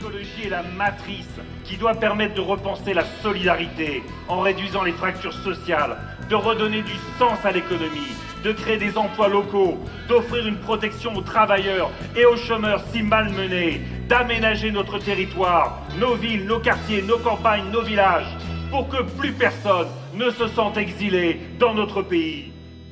L'écologie est la matrice qui doit permettre de repenser la solidarité en réduisant les fractures sociales, de redonner du sens à l'économie, de créer des emplois locaux, d'offrir une protection aux travailleurs et aux chômeurs si malmenés, d'aménager notre territoire, nos villes, nos quartiers, nos campagnes, nos villages, pour que plus personne ne se sente exilé dans notre pays.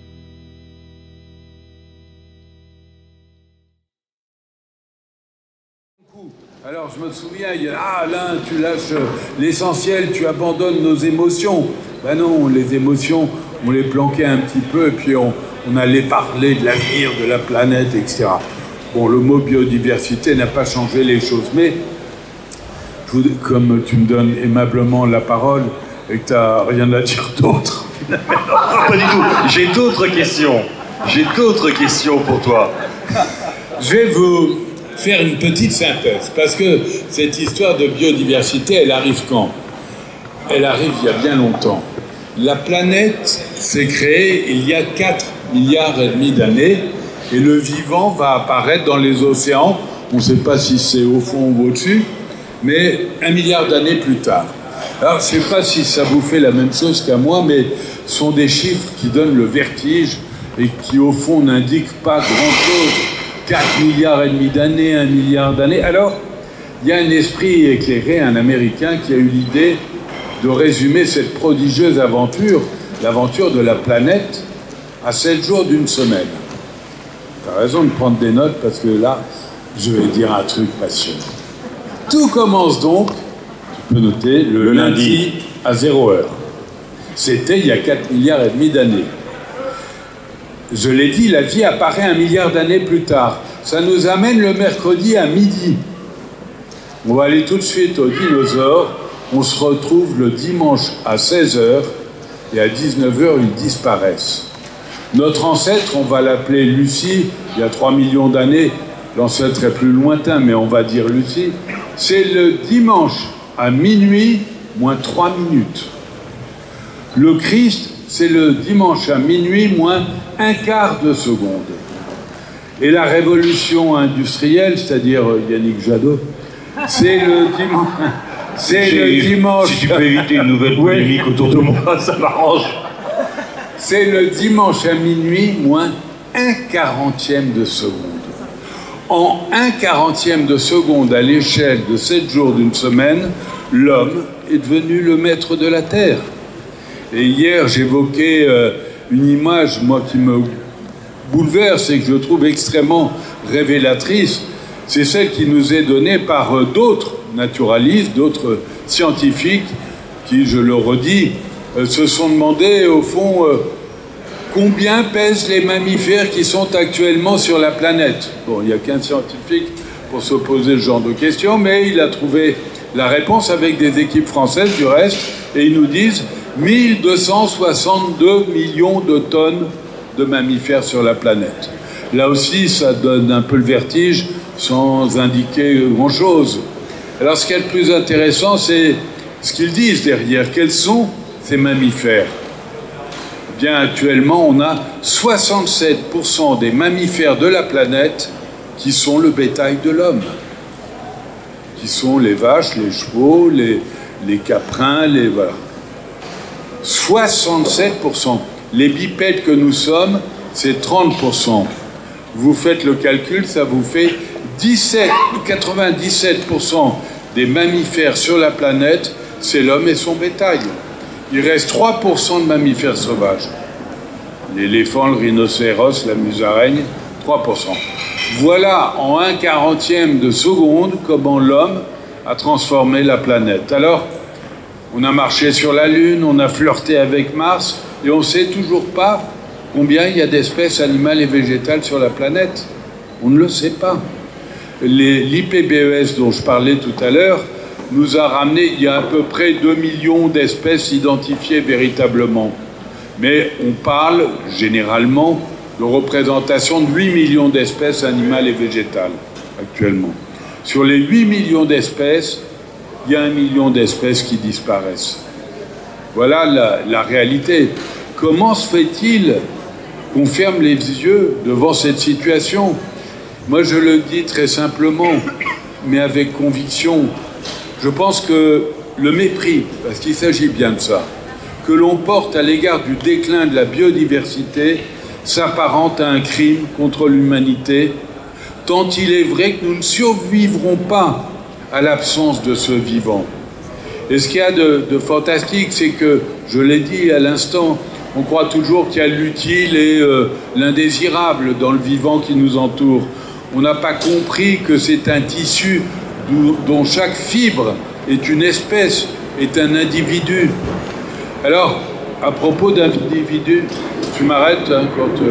Alors je me souviens, Alain, tu lâches l'essentiel, tu abandonnes nos émotions. Ben non, les émotions, on les planquait un petit peu et puis on allait parler de l'avenir de la planète, etc. Bon, le mot biodiversité n'a pas changé les choses, mais comme tu me donnes aimablement la parole et que tu n'as rien à dire d'autre, finalement... Pas du tout, j'ai d'autres questions. J'ai d'autres questions pour toi. Je vais vous faire une petite synthèse, parce que cette histoire de biodiversité, elle arrive quand? Elle arrive il y a bien longtemps. La planète s'est créée il y a 4,5 milliards d'années, et le vivant va apparaître dans les océans, on ne sait pas si c'est au fond ou au-dessus, mais 1 milliard d'années plus tard. Alors, je ne sais pas si ça vous fait la même chose qu'à moi, mais ce sont des chiffres qui donnent le vertige et qui, au fond, n'indiquent pas grand-chose. 4,5 milliards d'années, 1 milliard d'années. Alors, il y a un esprit éclairé, un Américain, qui a eu l'idée de résumer cette prodigieuse aventure, l'aventure de la planète, à 7 jours d'une semaine. Tu as raison de prendre des notes, parce que là, je vais dire un truc passionnant. Tout commence donc, tu peux noter, le lundi à 0 heure. C'était il y a 4,5 milliards d'années. Je l'ai dit, la vie apparaît 1 milliard d'années plus tard. Ça nous amène le mercredi à midi. On va aller tout de suite aux dinosaures. On se retrouve le dimanche à 16 h et à 19 h, ils disparaissent. Notre ancêtre, on va l'appeler Lucie, il y a 3 millions d'années. L'ancêtre est plus lointain, mais on va dire Lucie. C'est le dimanche à minuit, moins 3 minutes. Le Christ, c'est le dimanche à minuit, moins 1/4 de seconde. Et la révolution industrielle, c'est-à-dire Yannick Jadot, c'est le dimanche... C'est le dimanche... Si tu peux éviter une nouvelle polémique autour de moi, ça m'arrange. C'est le dimanche à minuit, moins 1/40 de seconde. En 1/40 de seconde, à l'échelle de 7 jours d'une semaine, l'homme est devenu le maître de la Terre. Et hier, j'évoquais une image, moi, qui me bouleverse et que je trouve extrêmement révélatrice. C'est celle qui nous est donnée par d'autres naturalistes, d'autres scientifiques, qui, je le redis, se sont demandé, au fond, combien pèsent les mammifères qui sont actuellement sur la planète. Bon, il n'y a qu'un scientifique pour se poser ce genre de questions, mais il a trouvé la réponse avec des équipes françaises, du reste, et ils nous disent 1262 millions de tonnes de mammifères sur la planète. Là aussi, ça donne un peu le vertige sans indiquer grand-chose. Alors, ce qui est le plus intéressant, c'est ce qu'ils disent derrière. Quels sont ces mammifères? Eh bien, actuellement, on a 67% des mammifères de la planète qui sont le bétail de l'homme, qui sont les vaches, les chevaux, les caprins, voilà. 67%. Les bipèdes que nous sommes, c'est 30%. Vous faites le calcul, ça vous fait 97% des mammifères sur la planète, c'est l'homme et son bétail. Il reste 3% de mammifères sauvages. L'éléphant, le rhinocéros, la musaraigne, 3%. Voilà en 1/40 de seconde comment l'homme a transformé la planète. Alors, on a marché sur la Lune, on a flirté avec Mars, et on ne sait toujours pas combien il y a d'espèces animales et végétales sur la planète. On ne le sait pas. L'IPBES dont je parlais tout à l'heure nous a ramené, il y a à peu près 2 millions d'espèces identifiées véritablement. Mais on parle généralement de représentation de 8 millions d'espèces animales et végétales actuellement. Sur les 8 millions d'espèces, il y a 1 million d'espèces qui disparaissent. Voilà la réalité. Comment se fait-il qu'on ferme les yeux devant cette situation? Moi, je le dis très simplement. mais avec conviction. Je pense que le mépris, parce qu'il s'agit bien de ça, que l'on porte à l'égard du déclin de la biodiversité s'apparente à un crime contre l'humanité, tant il est vrai que nous ne survivrons pas à l'absence de ce vivant. Et ce qu'il y a de fantastique, c'est que, je l'ai dit à l'instant, on croit toujours qu'il y a l'utile et l'indésirable dans le vivant qui nous entoure. On n'a pas compris que c'est un tissu dont chaque fibre est une espèce, est un individu. Alors, à propos d'individus, tu m'arrêtes hein, quand...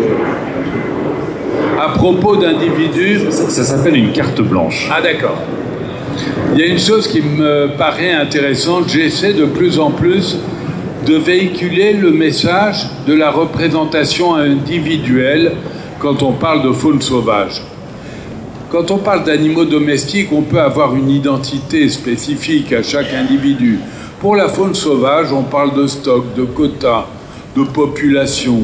À propos d'individus... Ça s'appelle une carte blanche. Ah d'accord. Il y a une chose qui me paraît intéressante, j'essaie de plus en plus de véhiculer le message de la représentation individuelle quand on parle de faune sauvage. Quand on parle d'animaux domestiques, on peut avoir une identité spécifique à chaque individu. Pour la faune sauvage, on parle de stock, de quotas, de population.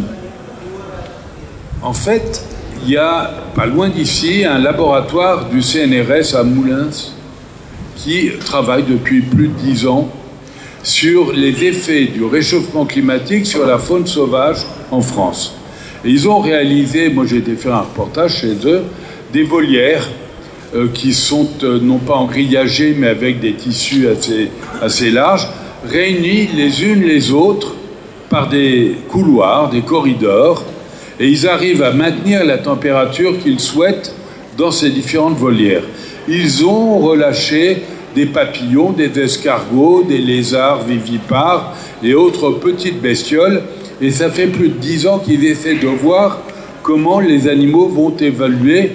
En fait, il y a, pas loin d'ici, un laboratoire du CNRS à Moulins qui travaille depuis plus de 10 ans sur les effets du réchauffement climatique sur la faune sauvage en France. Et ils ont réalisé, moi j'ai été faire un reportage chez eux, des volières qui sont non pas engrillagées mais avec des tissus assez larges, réunies les unes les autres par des couloirs, des corridors, et ils arrivent à maintenir la température qu'ils souhaitent dans ces différentes volières. Ils ont relâché des papillons, des escargots, des lézards vivipares et autres petites bestioles, et ça fait plus de 10 ans qu'ils essaient de voir comment les animaux vont évoluer,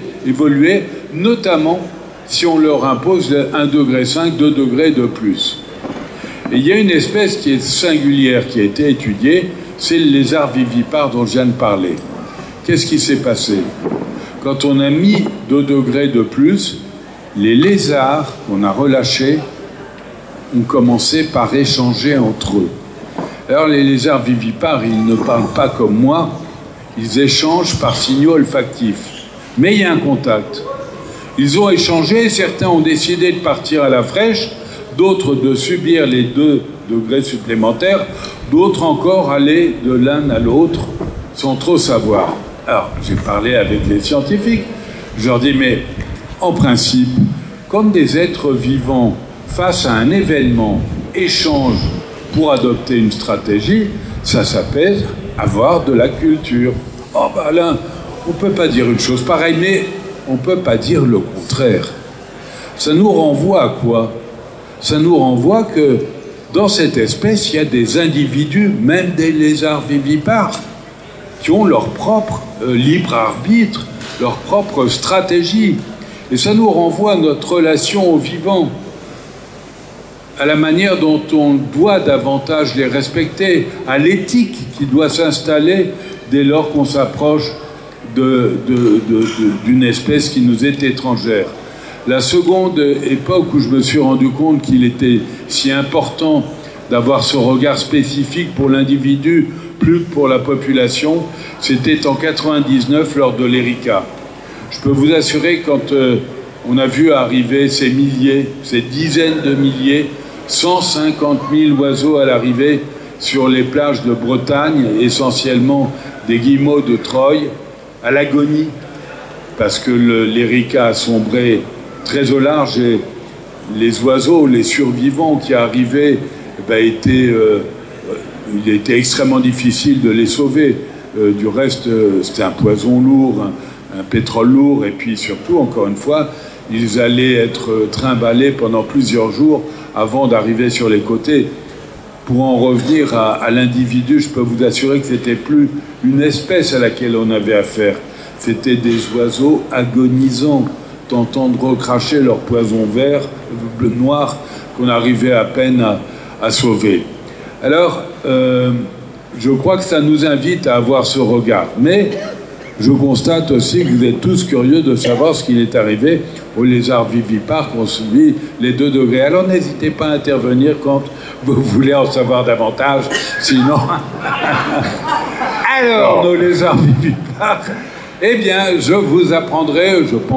notamment si on leur impose 1,5 degré, 2 degrés de plus. Et il y a une espèce qui est singulière, qui a été étudiée, c'est le lézard vivipare dont je viens de parler. Qu'est-ce qui s'est passé? Quand on a mis 2 degrés de plus, les lézards qu'on a relâchés ont commencé par échanger entre eux. Alors les lézards vivipares, ils ne parlent pas comme moi, ils échangent par signaux olfactifs. Mais il y a un contact. Ils ont échangé, certains ont décidé de partir à la fraîche, d'autres de subir les 2 degrés supplémentaires, d'autres encore aller de l'un à l'autre sans trop savoir. Alors, j'ai parlé avec les scientifiques, je leur dis, mais en principe, comme des êtres vivants face à un événement échangent pour adopter une stratégie, ça s'appelle avoir de la culture. Oh ben là, on ne peut pas dire une chose pareille, mais on ne peut pas dire le contraire. Ça nous renvoie à quoi? Ça nous renvoie que dans cette espèce, il y a des individus, même des lézards vivipares, qui ont leur propre libre arbitre, leur propre stratégie. Et ça nous renvoie à notre relation au vivant, à la manière dont on doit davantage les respecter, à l'éthique qui doit s'installer dès lors qu'on s'approche d'une espèce qui nous est étrangère. La seconde époque où je me suis rendu compte qu'il était si important d'avoir ce regard spécifique pour l'individu plus que pour la population, c'était en 99 lors de l'Erika. Je peux vous assurer, quand on a vu arriver ces milliers, ces dizaines de milliers, 150 000 oiseaux à l'arrivée sur les plages de Bretagne, essentiellement des guillemots de Troyes, à l'agonie, parce que l'Erika a sombré très au large et les oiseaux, les survivants qui arrivaient, il était extrêmement difficile de les sauver. Du reste, c'était un poison lourd, un pétrole lourd, et puis surtout, encore une fois, ils allaient être trimballés pendant plusieurs jours avant d'arriver sur les côtés. Pour en revenir à l'individu, je peux vous assurer que c'était plus une espèce à laquelle on avait affaire. C'était des oiseaux agonisants, tentant de recracher leur poison vert, bleu noir, qu'on arrivait à peine à sauver. Alors, je crois que ça nous invite à avoir ce regard. Mais je constate aussi que vous êtes tous curieux de savoir ce qu'il est arrivé aux lézards vivipares qui ont subi les 2 degrés. Alors n'hésitez pas à intervenir quand vous voulez en savoir davantage, sinon... Alors, nos lézards vivipares, eh bien, je vous apprendrai, je pense,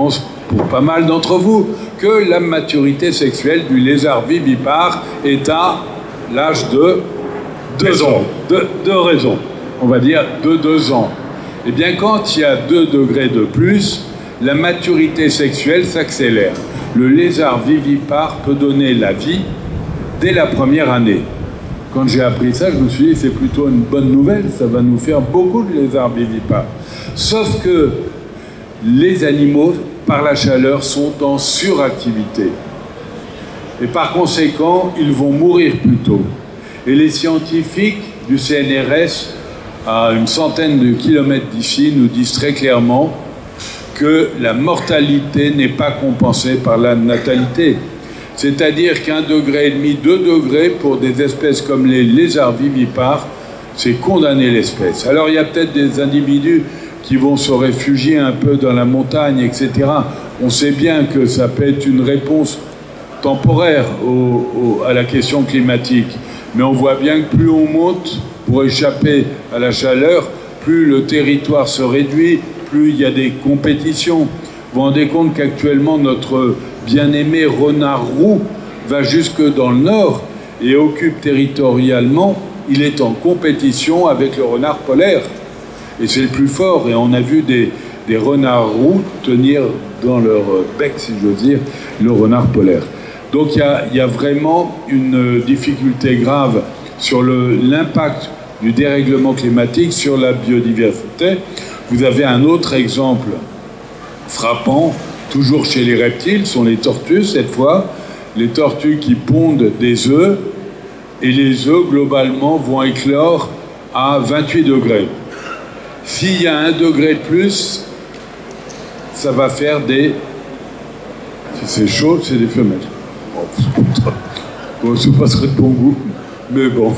pour pas mal d'entre vous, que la maturité sexuelle du lézard vivipare est à l'âge de 2 ans. De raison. On va dire de 2 ans. Eh bien, quand il y a 2 degrés de plus, la maturité sexuelle s'accélère. Le lézard vivipare peut donner la vie dès la première année. Quand j'ai appris ça, je me suis dit, c'est plutôt une bonne nouvelle, ça va nous faire beaucoup de lézards vivipares. Sauf que les animaux, par la chaleur, sont en suractivité. Et par conséquent, ils vont mourir plus tôt. Et les scientifiques du CNRS, à une centaine de kilomètres d'ici, nous disent très clairement que la mortalité n'est pas compensée par la natalité. C'est-à-dire qu'1,5 degré, 2 degrés pour des espèces comme les lézards vivipares, c'est condamner l'espèce. Alors il y a peut-être des individus qui vont se réfugier un peu dans la montagne, etc. On sait bien que ça peut être une réponse temporaire à la question climatique. Mais on voit bien que plus on monte pour échapper à la chaleur, plus le territoire se réduit, plus il y a des compétitions. Vous vous rendez compte qu'actuellement, notre bien-aimé renard roux va jusque dans le nord et occupe territorialement, il est en compétition avec le renard polaire. Et c'est le plus fort. Et on a vu des renards roux tenir dans leur bec, si j'ose dire, le renard polaire. Donc il y a vraiment une difficulté grave sur l'impact du dérèglement climatique sur la biodiversité. Vous avez un autre exemple frappant, toujours chez les reptiles, sont les tortues cette fois. Les tortues qui pondent des œufs, et les œufs globalement vont éclore à 28 degrés. S'il y a 1 degré de plus, ça va faire des... Si c'est chaud, c'est des femelles. Bon, c'est pas très de bon goût, mais bon.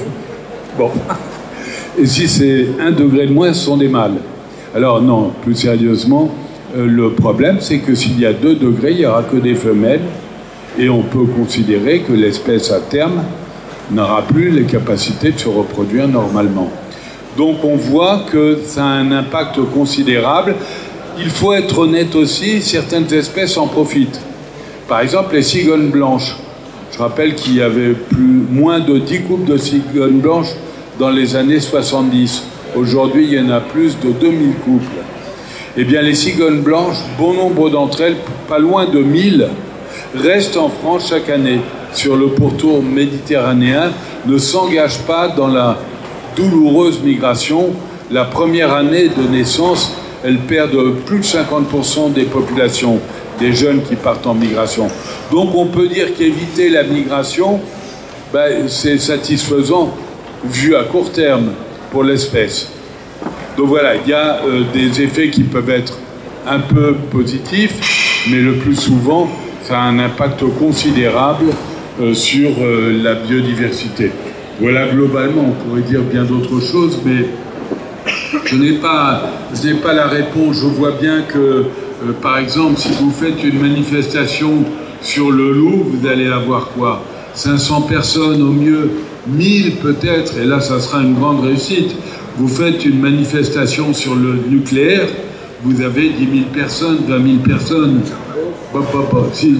Et si c'est 1 degré de moins, ce sont des mâles. Alors non, plus sérieusement, le problème, c'est que s'il y a 2 degrés, il n'y aura que des femelles, et on peut considérer que l'espèce à terme n'aura plus les capacités de se reproduire normalement. Donc on voit que ça a un impact considérable. Il faut être honnête aussi, certaines espèces en profitent. Par exemple, les cigognes blanches. Je rappelle qu'il y avait moins de 10 couples de cigognes blanches dans les années 70. Aujourd'hui, il y en a plus de 2000 couples. Eh bien, les cigognes blanches, bon nombre d'entre elles, pas loin de 1000, restent en France chaque année sur le pourtour méditerranéen, ne s'engagent pas dans la douloureuse migration. La première année de naissance, elles perdent plus de 50% des populations, des jeunes qui partent en migration. Donc on peut dire qu'éviter la migration, c'est satisfaisant vu à court terme pour l'espèce. Donc voilà, il y a des effets qui peuvent être un peu positifs, mais le plus souvent, ça a un impact considérable sur la biodiversité. Voilà, globalement, on pourrait dire bien d'autres choses, mais je n'ai pas la réponse. Je vois bien que, par exemple, si vous faites une manifestation sur le loup, vous allez avoir quoi? 500 personnes au mieux, 1000 peut-être, et là, ça sera une grande réussite. Vous faites une manifestation sur le nucléaire, vous avez 10 000 personnes, 20 000 personnes. Si.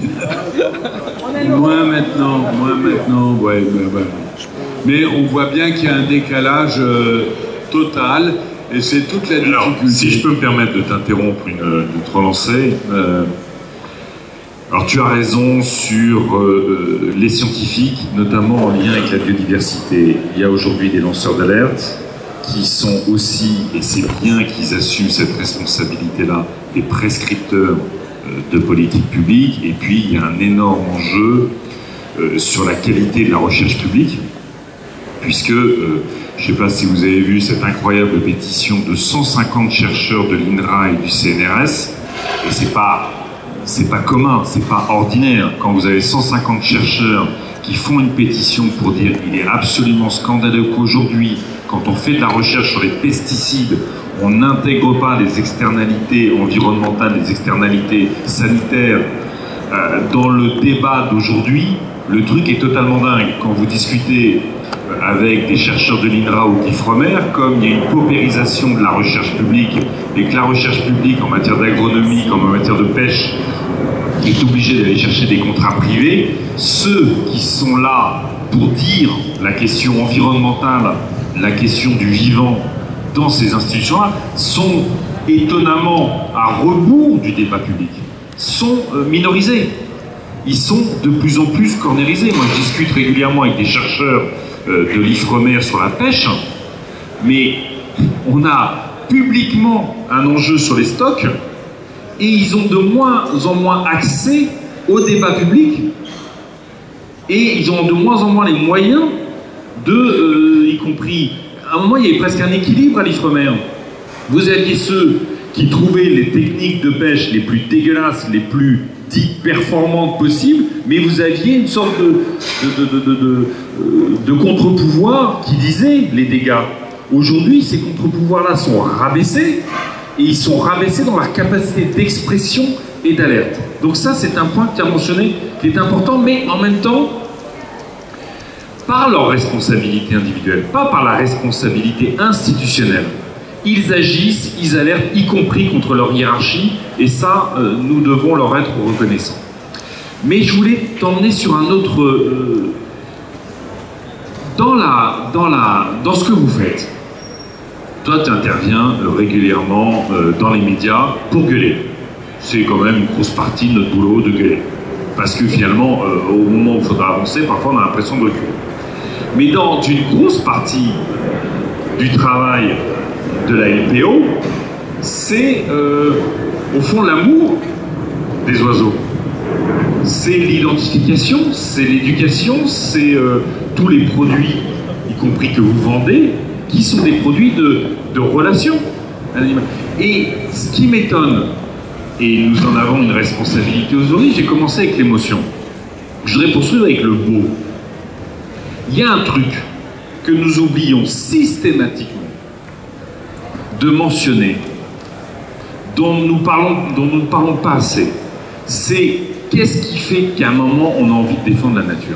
Moins maintenant, ouais. Mais on voit bien qu'il y a un décalage total, et c'est toute la difficulté. Alors, si je peux me permettre de t'interrompre, de te relancer, alors tu as raison sur les scientifiques, notamment en lien avec la biodiversité. Il y a aujourd'hui des lanceurs d'alerte qui sont aussi, et c'est bien qu'ils assument cette responsabilité-là, des prescripteurs de politique publique. Et puis il y a un énorme enjeu sur la qualité de la recherche publique, puisque, je ne sais pas si vous avez vu cette incroyable pétition de 150 chercheurs de l'INRA et du CNRS, et c'est pas commun, c'est pas ordinaire. Quand vous avez 150 chercheurs qui font une pétition pour dire qu'il est absolument scandaleux qu'aujourd'hui, quand on fait de la recherche sur les pesticides, on n'intègre pas les externalités environnementales, les externalités sanitaires dans le débat d'aujourd'hui, le truc est totalement dingue. Quand vous discutez avec des chercheurs de l'INRA ou d'IFREMER, comme il y a une paupérisation de la recherche publique, et que la recherche publique en matière d'agronomie, comme en matière de pêche, est obligé d'aller chercher des contrats privés, ceux qui sont là pour dire la question environnementale, la question du vivant dans ces institutions-là, sont étonnamment à rebours du débat public, sont minorisés. Ils sont de plus en plus cornérisés. Moi, je discute régulièrement avec des chercheurs de l'IFREMER sur la pêche, mais on a publiquement un enjeu sur les stocks et ils ont de moins en moins accès au débat public et ils ont de moins en moins les moyens de, y compris, à un moment il y avait presque un équilibre à l'IFREMER. Vous aviez ceux qui trouvaient les techniques de pêche les plus dégueulasses, les plus dites performantes possibles, mais vous aviez une sorte de contre-pouvoir qui disait les dégâts. Aujourd'hui, ces contre-pouvoirs-là sont rabaissés, et ils sont rabaissés dans leur capacité d'expression et d'alerte. Donc ça, c'est un point que tu as mentionné, qui est important, mais en même temps, par leur responsabilité individuelle, pas par la responsabilité institutionnelle. Ils agissent, ils alertent, y compris contre leur hiérarchie, et ça, nous devons leur être reconnaissants. Mais je voulais t'emmener sur un autre... dans ce que vous faites. Toi, tu interviens régulièrement dans les médias pour gueuler. C'est quand même une grosse partie de notre boulot de gueuler. Parce que finalement, au moment où il faudra avancer, parfois on a l'impression de reculer. Mais dans une grosse partie du travail de la LPO, c'est au fond l'amour des oiseaux. C'est l'identification, c'est l'éducation, c'est tous les produits, y compris que vous vendez, qui sont des produits de relations. Et ce qui m'étonne, et nous en avons une responsabilité aujourd'hui, j'ai commencé avec l'émotion. Je voudrais poursuivre avec le beau. Il y a un truc que nous oublions systématiquement de mentionner, dont nous ne parlons pas assez. C'est qu'est-ce qui fait qu'à un moment on a envie de défendre la nature.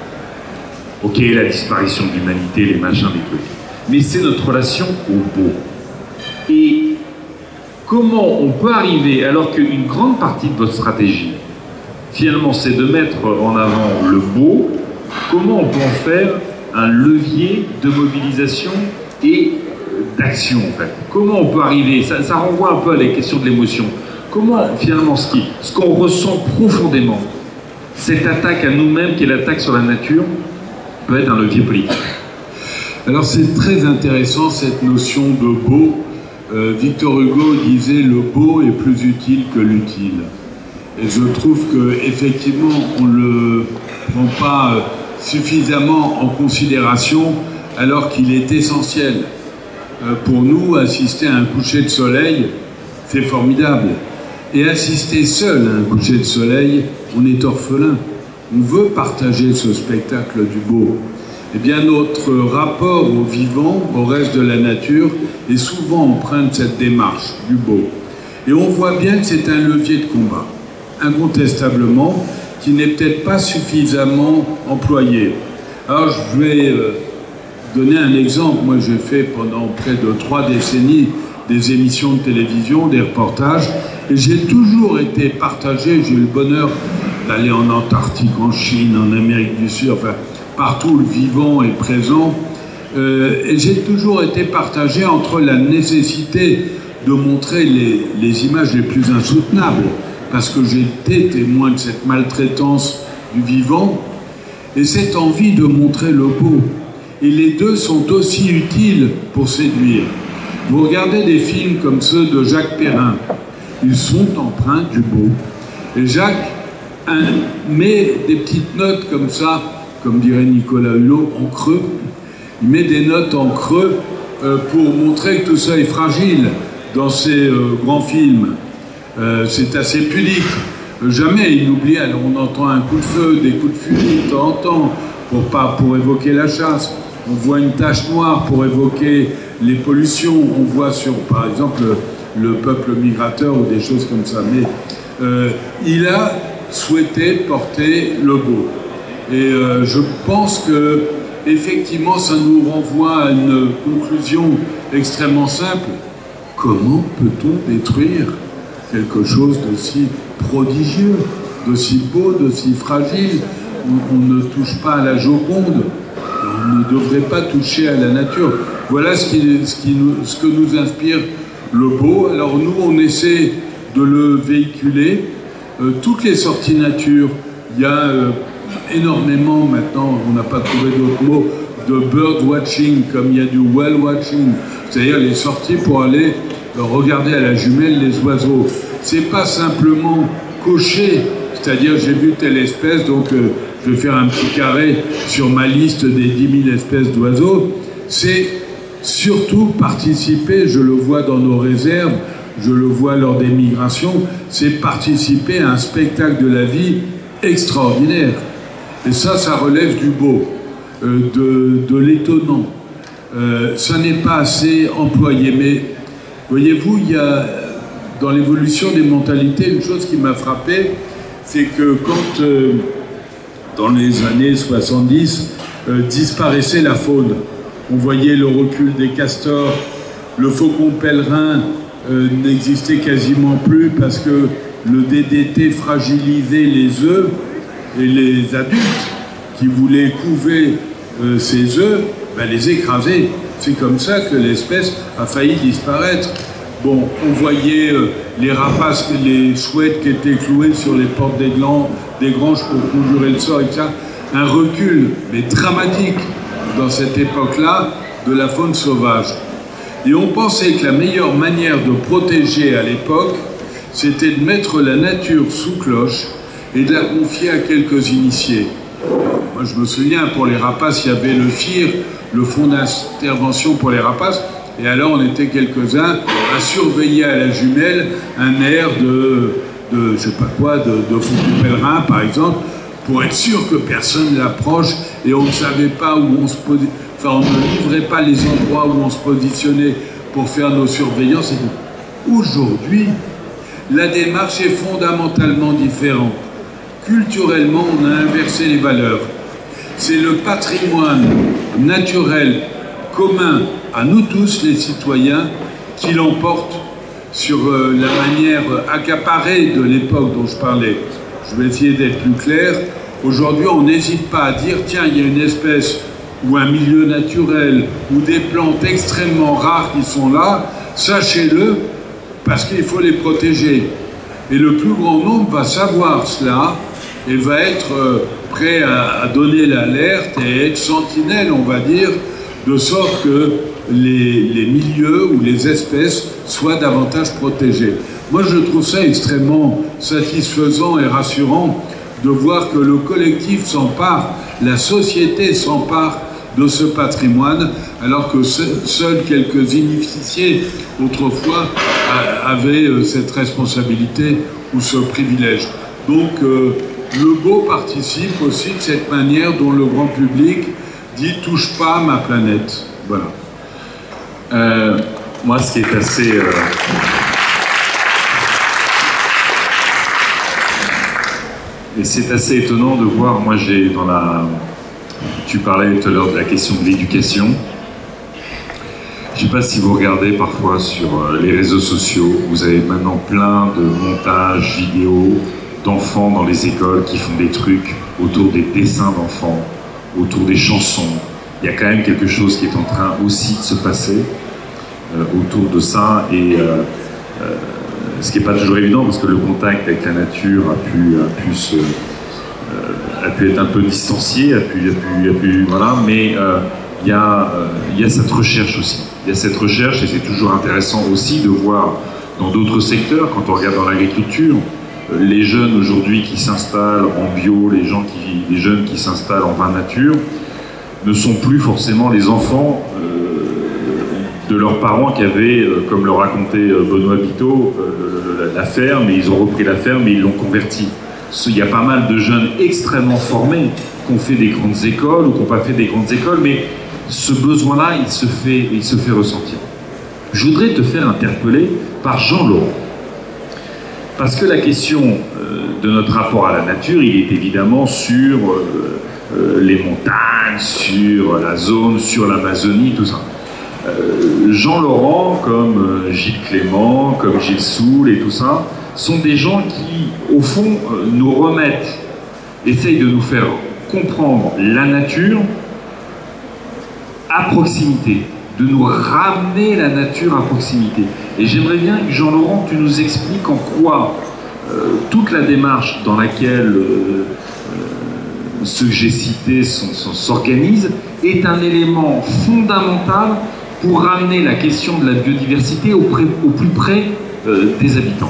Ok, la disparition de l'humanité, les machins, les trucs. Mais c'est notre relation au beau. Et comment on peut arriver, alors qu'une grande partie de votre stratégie, finalement, c'est de mettre en avant le beau, comment on peut en faire un levier de mobilisation et d'action, en fait. Comment on peut arriver, ça renvoie un peu à la question de l'émotion. Comment, finalement, ce qu'on ressent profondément, cette attaque à nous-mêmes, qui est l'attaque sur la nature, peut être un levier politique. Alors c'est très intéressant cette notion de beau. Victor Hugo disait le beau est plus utile que l'utile. Et je trouve qu'effectivement on ne le prend pas suffisamment en considération alors qu'il est essentiel. Pour nous, assister à un coucher de soleil, c'est formidable. Et assister seul à un coucher de soleil, on est orphelin. On veut partager ce spectacle du beau. Eh bien, notre rapport au vivant, au reste de la nature, est souvent empreint de cette démarche du beau. Et on voit bien que c'est un levier de combat, incontestablement, qui n'est peut-être pas suffisamment employé. Alors, je vais donner un exemple. Moi, j'ai fait pendant près de 3 décennies des émissions de télévision, des reportages, et j'ai toujours été partagé, j'ai eu le bonheur d'aller en Antarctique, en Chine, en Amérique du Sud, enfin, partout où le vivant est présent, et j'ai toujours été partagé entre la nécessité de montrer les images les plus insoutenables, parce que j'ai été témoin de cette maltraitance du vivant, et cette envie de montrer le beau. Et les deux sont aussi utiles pour séduire. Vous regardez des films comme ceux de Jacques Perrin, ils sont empreints du beau. Et Jacques met des petites notes comme ça, comme dirait Nicolas Hulot, en creux. Il met des notes en creux pour montrer que tout ça est fragile dans ses grands films. C'est assez pudique. Jamais il n'oublie, alors on entend un coup de feu, des coups de fusil de temps en temps, pour évoquer la chasse. On voit une tache noire pour évoquer les pollutions. On voit sur, par exemple, le peuple migrateur ou des choses comme ça. Mais il a souhaité porter le beau. Et je pense que effectivement, ça nous renvoie à une conclusion extrêmement simple. Comment peut-on détruire quelque chose d'aussi prodigieux, d'aussi beau, d'aussi fragile. On ne touche pas à la Joconde, on ne devrait pas toucher à la nature. Voilà ce que nous inspire le beau. Alors nous, on essaie de le véhiculer. Toutes les sorties nature, il y a énormément maintenant, on n'a pas trouvé d'autres mots, de bird watching, comme il y a du whale watching, c'est-à-dire les sorties pour aller regarder à la jumelle les oiseaux. C'est pas simplement cocher, c'est-à-dire j'ai vu telle espèce, donc je vais faire un petit carré sur ma liste des 10 000 espèces d'oiseaux. C'est surtout participer, je le vois dans nos réserves, je le vois lors des migrations, c'est participer à un spectacle de la vie extraordinaire. Et ça relève du beau, de l'étonnant. Ça n'est pas assez employé, mais voyez-vous, il y a dans l'évolution des mentalités une chose qui m'a frappé, c'est que quand dans les années 70 disparaissait la faune, on voyait le recul des castors, le faucon pèlerin n'existait quasiment plus parce que le DDT fragilisait les œufs et les adultes qui voulaient couver ces œufs, les écraser. C'est comme ça que l'espèce a failli disparaître. Bon, on voyait les rapaces, les chouettes qui étaient clouées sur les portes des granges pour conjurer le sort, etc. Un recul, mais dramatique, dans cette époque-là, de la faune sauvage. Et on pensait que la meilleure manière de protéger à l'époque, c'était de mettre la nature sous cloche et de la confier à quelques initiés. Moi, je me souviens, pour les rapaces, il y avait le FIR, le Fonds d'intervention pour les rapaces, et alors on était quelques-uns à surveiller à la jumelle un air de je sais pas quoi, de faucon pèlerin, par exemple, pour être sûr que personne l'approche, et on ne savait pas où on se positionnait, enfin, on ne livrait pas les endroits où on se positionnait pour faire nos surveillances. Aujourd'hui, la démarche est fondamentalement différente. Culturellement, on a inversé les valeurs. C'est le patrimoine naturel commun à nous tous, les citoyens, qui l'emporte sur la manière accaparée de l'époque dont je parlais. Je vais essayer d'être plus clair. Aujourd'hui, on n'hésite pas à dire, tiens, il y a une espèce ou un milieu naturel ou des plantes extrêmement rares qui sont là, sachez-le, parce qu'il faut les protéger. Et le plus grand nombre va savoir cela et va être prêt à donner l'alerte et être sentinelle, on va dire, de sorte que les milieux ou les espèces soient davantage protégés. Moi, je trouve ça extrêmement satisfaisant et rassurant de voir que le collectif s'empare, la société s'empare de ce patrimoine, alors que seuls quelques initiés, autrefois, avaient cette responsabilité ou ce privilège. Donc, le beau participe aussi de cette manière dont le grand public dit « touche pas à ma planète ». Voilà. Moi, ce qui est assez... Et c'est assez étonnant de voir, moi j'ai dans la... Tu parlais tout à l'heure de la question de l'éducation. Je ne sais pas si vous regardez parfois sur les réseaux sociaux, vous avez maintenant plein de montages vidéo d'enfants dans les écoles qui font des trucs autour des dessins d'enfants, autour des chansons. Il y a quand même quelque chose qui est en train aussi de se passer autour de ça, et ce qui n'est pas toujours évident parce que le contact avec la nature a pu être un peu distancié, voilà, mais il y a cette recherche aussi. Il y a cette recherche, et c'est toujours intéressant aussi de voir dans d'autres secteurs, quand on regarde dans l'agriculture, les jeunes aujourd'hui qui s'installent en bio, les jeunes qui s'installent en vin nature, ne sont plus forcément les enfants de leurs parents qui avaient, comme le racontait Benoît Biteau, la ferme, et ils ont repris la ferme et ils l'ont convertie. Il y a pas mal de jeunes extrêmement formés qui ont fait des grandes écoles ou qui n'ont pas fait des grandes écoles, mais ce besoin-là, il se fait ressentir. Je voudrais te faire interpeller par Jean Laurent. Parce que la question de notre rapport à la nature, il est évidemment sur les montagnes, sur la zone, sur l'Amazonie, tout ça. Jean Laurent, comme Gilles Clément, comme Gilles Soule et tout ça, sont des gens qui, au fond, nous remettent, essayent de nous faire comprendre la nature à proximité, de nous ramener la nature à proximité. Et j'aimerais bien que Jean Laurent, tu nous expliques en quoi toute la démarche dans laquelle ceux que j'ai cités s'organise est un élément fondamental pour ramener la question de la biodiversité au plus près des habitants.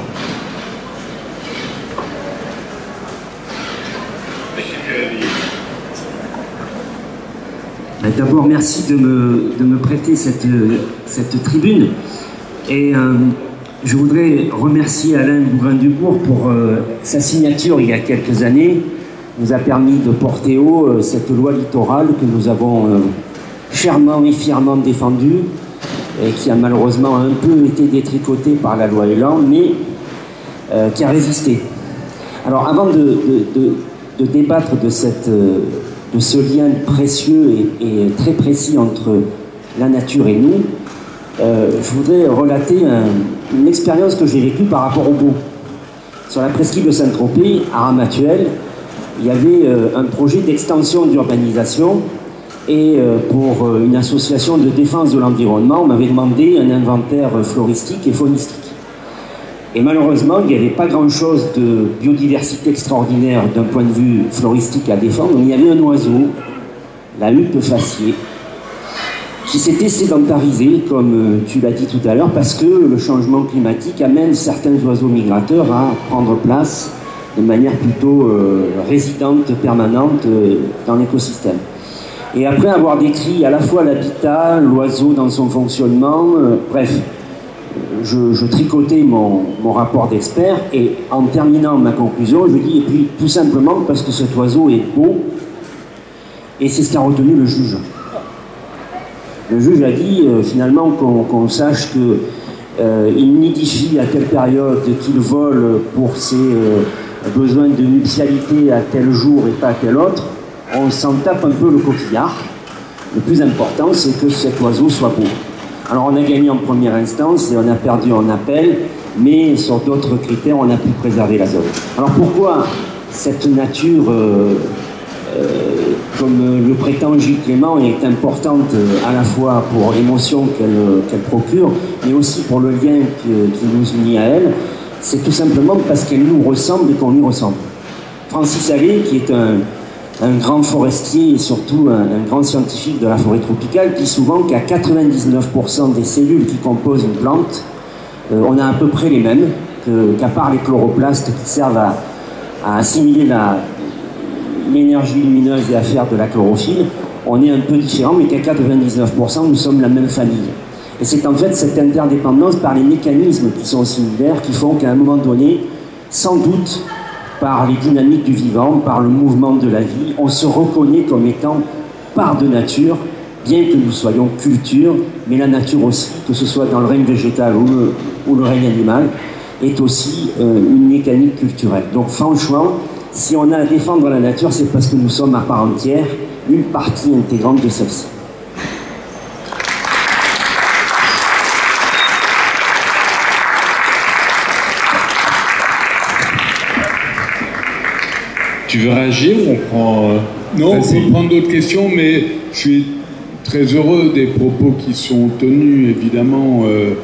D'abord, merci de me prêter cette tribune. Et je voudrais remercier Alain Bougrain-Dubourg pour sa signature il y a quelques années. Nous a permis de porter haut cette loi littorale que nous avons chèrement et fièrement défendue et qui a malheureusement un peu été détricotée par la loi Elan, mais qui a résisté. Alors avant de débattre de ce lien précieux et très précis entre la nature et nous, je voudrais relater une expérience que j'ai vécue par rapport au beau. Sur la presqu'île de Saint-Tropez, à Ramatuelle, il y avait un projet d'extension d'urbanisation et pour une association de défense de l'environnement, on m'avait demandé un inventaire floristique et faunistique. Et malheureusement, il n'y avait pas grand-chose de biodiversité extraordinaire d'un point de vue floristique à défendre. Il y avait un oiseau, la huppe faciée, qui s'était sédentarisé, comme tu l'as dit tout à l'heure, parce que le changement climatique amène certains oiseaux migrateurs à prendre place de manière plutôt résidente, permanente dans l'écosystème. Et après avoir décrit à la fois l'habitat, l'oiseau dans son fonctionnement, bref, je tricotais mon rapport d'expert et en terminant ma conclusion, je dis, et puis tout simplement parce que cet oiseau est beau, et c'est ce qu'a retenu le juge. Le juge a dit finalement qu'on sache qu'il nidifie à telle période, qu'il vole pour ses besoins de nuptialité à tel jour et pas à tel autre, on s'en tape un peu le coquillard. Le plus important, c'est que cet oiseau soit beau. Alors on a gagné en première instance et on a perdu en appel, mais sur d'autres critères, on a pu préserver la zone. Alors pourquoi cette nature, comme le prétend Gilles Clément, est importante à la fois pour l'émotion qu'elle procure, mais aussi pour le lien qui nous unit à elle? C'est tout simplement parce qu'elle nous ressemble et qu'on lui ressemble. Francis Allais, qui est un grand forestier et surtout un grand scientifique de la forêt tropicale, dit souvent qu'à 99% des cellules qui composent une plante, on a à peu près les mêmes, qu'à part les chloroplastes qui servent à assimiler l'énergie lumineuse et à faire de la chlorophylle, on est un peu différents, mais qu'à 99% nous sommes la même famille. Et c'est en fait cette interdépendance par les mécanismes qui sont similaires qui font qu'à un moment donné, sans doute, par les dynamiques du vivant, par le mouvement de la vie, on se reconnaît comme étant part de nature, bien que nous soyons culture, mais la nature aussi, que ce soit dans le règne végétal ou le règne animal, est aussi une mécanique culturelle. Donc franchement, si on a à défendre la nature, c'est parce que nous sommes à part entière une partie intégrante de celle-ci. Tu veux réagir ou on prend... Non, on peut prendre d'autres questions, mais je suis très heureux des propos qui sont tenus, évidemment.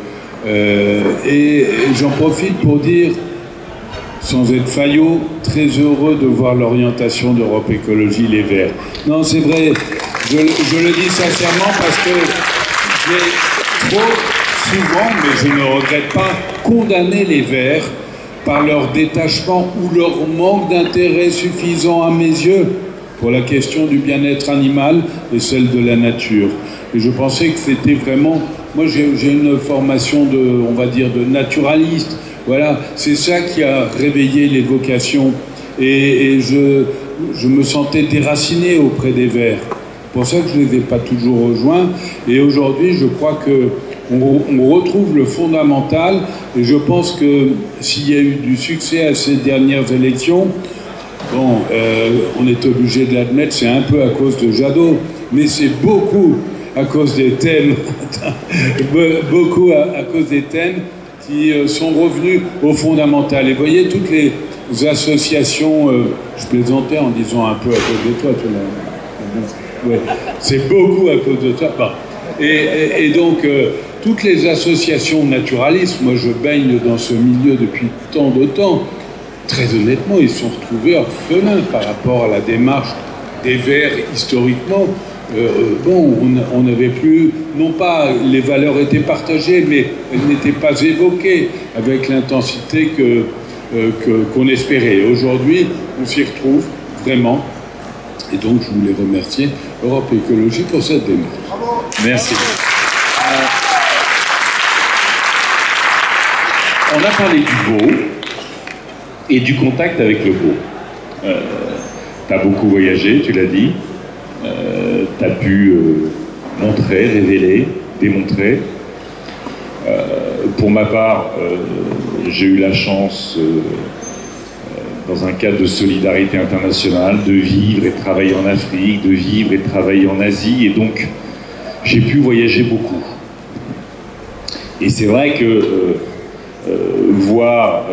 Et j'en profite pour dire, sans être faillot, très heureux de voir l'orientation d'Europe Écologie Les Verts. Non, c'est vrai, je le dis sincèrement parce que j'ai trop souvent, mais je ne regrette pas, condamné les Verts par leur détachement ou leur manque d'intérêt suffisant à mes yeux pour la question du bien-être animal et celle de la nature. Et je pensais que c'était vraiment... Moi, j'ai une formation on va dire, de naturaliste. Voilà, c'est ça qui a réveillé les vocations. Et je me sentais déraciné auprès des Verts. C'est pour ça que je ne les ai pas toujours rejoints. Et aujourd'hui, je crois qu'on retrouve le fondamental. Et je pense que s'il y a eu du succès à ces dernières élections, bon, on est obligé de l'admettre, c'est un peu à cause de Jadot. Mais c'est beaucoup à cause des thèmes, beaucoup à cause des thèmes qui sont revenus au fondamental. Et vous voyez, toutes les associations, je plaisantais en disant un peu à cause de toi, ouais, c'est beaucoup à cause de toi. Bon. Et donc, toutes les associations naturalistes, moi je baigne dans ce milieu depuis tant de temps, très honnêtement, ils se sont retrouvés orphelins par rapport à la démarche des Verts historiquement. Bon, on n'avait plus, non pas les valeurs étaient partagées, mais elles n'étaient pas évoquées avec l'intensité qu'on espérait. Aujourd'hui, on s'y retrouve vraiment. Et donc, je voulais remercier Europe Écologie pour cette démarche. Merci. On a parlé du beau et du contact avec le beau. Tu as beaucoup voyagé, tu l'as dit. Tu as pu montrer, révéler, démontrer. Pour ma part, j'ai eu la chance, dans un cadre de solidarité internationale, de vivre et de travailler en Afrique, de vivre et de travailler en Asie, et donc j'ai pu voyager beaucoup. Et c'est vrai que voir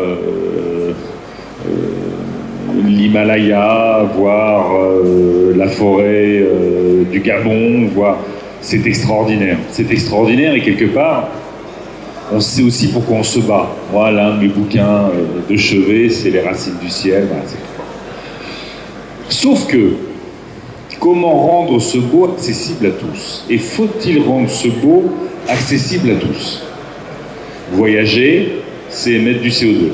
l'Himalaya, voir la forêt du Gabon, voir, c'est extraordinaire. C'est extraordinaire et quelque part, on sait aussi pourquoi on se bat. Moi, l'un de mes bouquins de chevet, c'est Les Racines du ciel. Voilà, sauf que, comment rendre ce beau accessible à tous? Et faut-il rendre ce beau accessible à tous? Voyager, c'est émettre du CO2.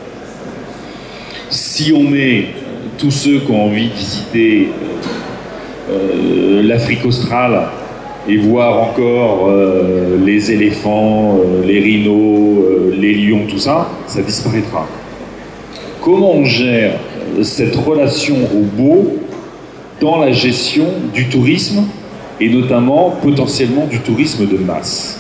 Si on met tous ceux qui ont envie de visiter l'Afrique australe et voir encore les éléphants, les rhinos, les lions, tout ça, ça disparaîtra. Comment on gère cette relation au beau dans la gestion du tourisme et notamment potentiellement du tourisme de masse?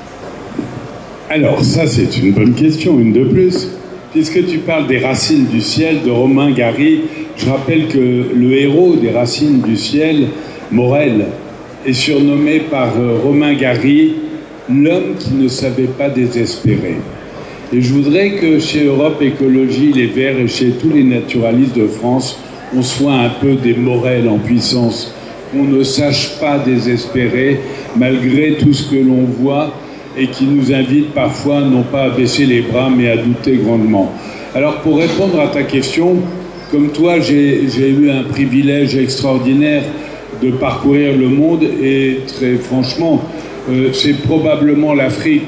Alors ça, c'est une bonne question, une de plus. Puisque tu parles des Racines du ciel de Romain Gary, je rappelle que le héros des Racines du ciel, Morel, est surnommé par Romain Gary l'homme qui ne savait pas désespérer. Et je voudrais que chez Europe Écologie, les Verts et chez tous les naturalistes de France, on soit un peu des Morel en puissance, qu'on ne sache pas désespérer malgré tout ce que l'on voit et qui nous invite parfois non pas à baisser les bras mais à douter grandement. Alors pour répondre à ta question, comme toi j'ai eu un privilège extraordinaire de parcourir le monde et très franchement c'est probablement l'Afrique,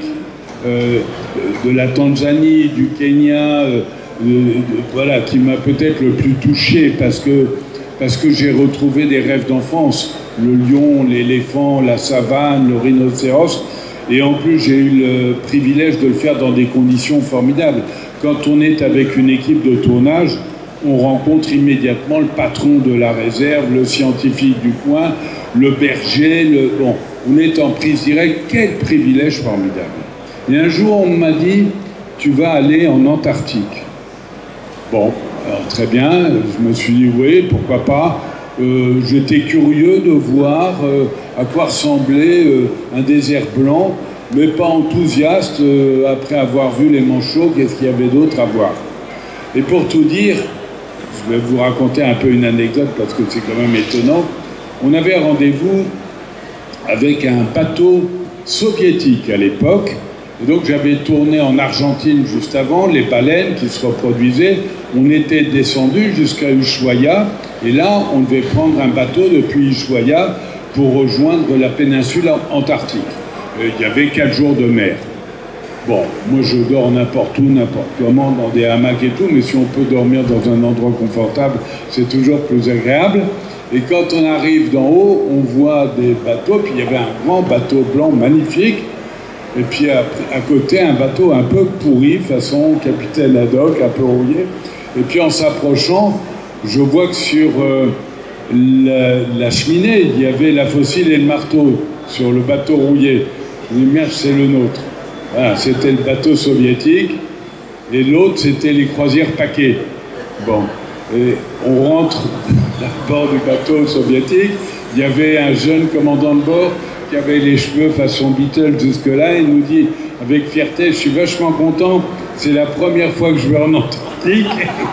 de la Tanzanie, du Kenya, voilà, qui m'a peut-être le plus touché parce que j'ai retrouvé des rêves d'enfance, le lion, l'éléphant, la savane, le rhinocéros. Et en plus, j'ai eu le privilège de le faire dans des conditions formidables. Quand on est avec une équipe de tournage, on rencontre immédiatement le patron de la réserve, le scientifique du coin, le berger, bon, on est en prise directe. Quel privilège formidable. Et un jour, on m'a dit, tu vas aller en Antarctique. Bon, alors très bien, je me suis dit, oui, pourquoi pas. J'étais curieux de voir à quoi ressemblait un désert blanc, mais pas enthousiaste après avoir vu les manchots, qu'est-ce qu'il y avait d'autre à voir. Et pour tout dire, je vais vous raconter un peu une anecdote parce que c'est quand même étonnant. On avait rendez-vous avec un bateau soviétique à l'époque, et donc j'avais tourné en Argentine juste avant, les baleines qui se reproduisaient. On était descendu jusqu'à Ushuaia, et là, on devait prendre un bateau depuis Ushuaia pour rejoindre la péninsule antarctique. Il y avait 4 jours de mer. Bon, moi je dors n'importe où, n'importe comment, dans des hamacs et tout, mais si on peut dormir dans un endroit confortable, c'est toujours plus agréable. Et quand on arrive d'en haut, on voit des bateaux, puis il y avait un grand bateau blanc magnifique, et puis à côté, un bateau un peu pourri, façon capitaine Haddock, un peu rouillé. Et puis en s'approchant, je vois que sur la cheminée, il y avait la fossile et le marteau sur le bateau rouillé. Je me dis, merde, c'est le nôtre. Voilà, c'était le bateau soviétique, et l'autre, c'était les croisières paquets. Bon, et on rentre à bord du bateau soviétique, il y avait un jeune commandant de bord qui avait les cheveux façon Beatles jusque-là, il nous dit avec fierté, je suis vachement content, c'est la première fois que je vais en Antarctique.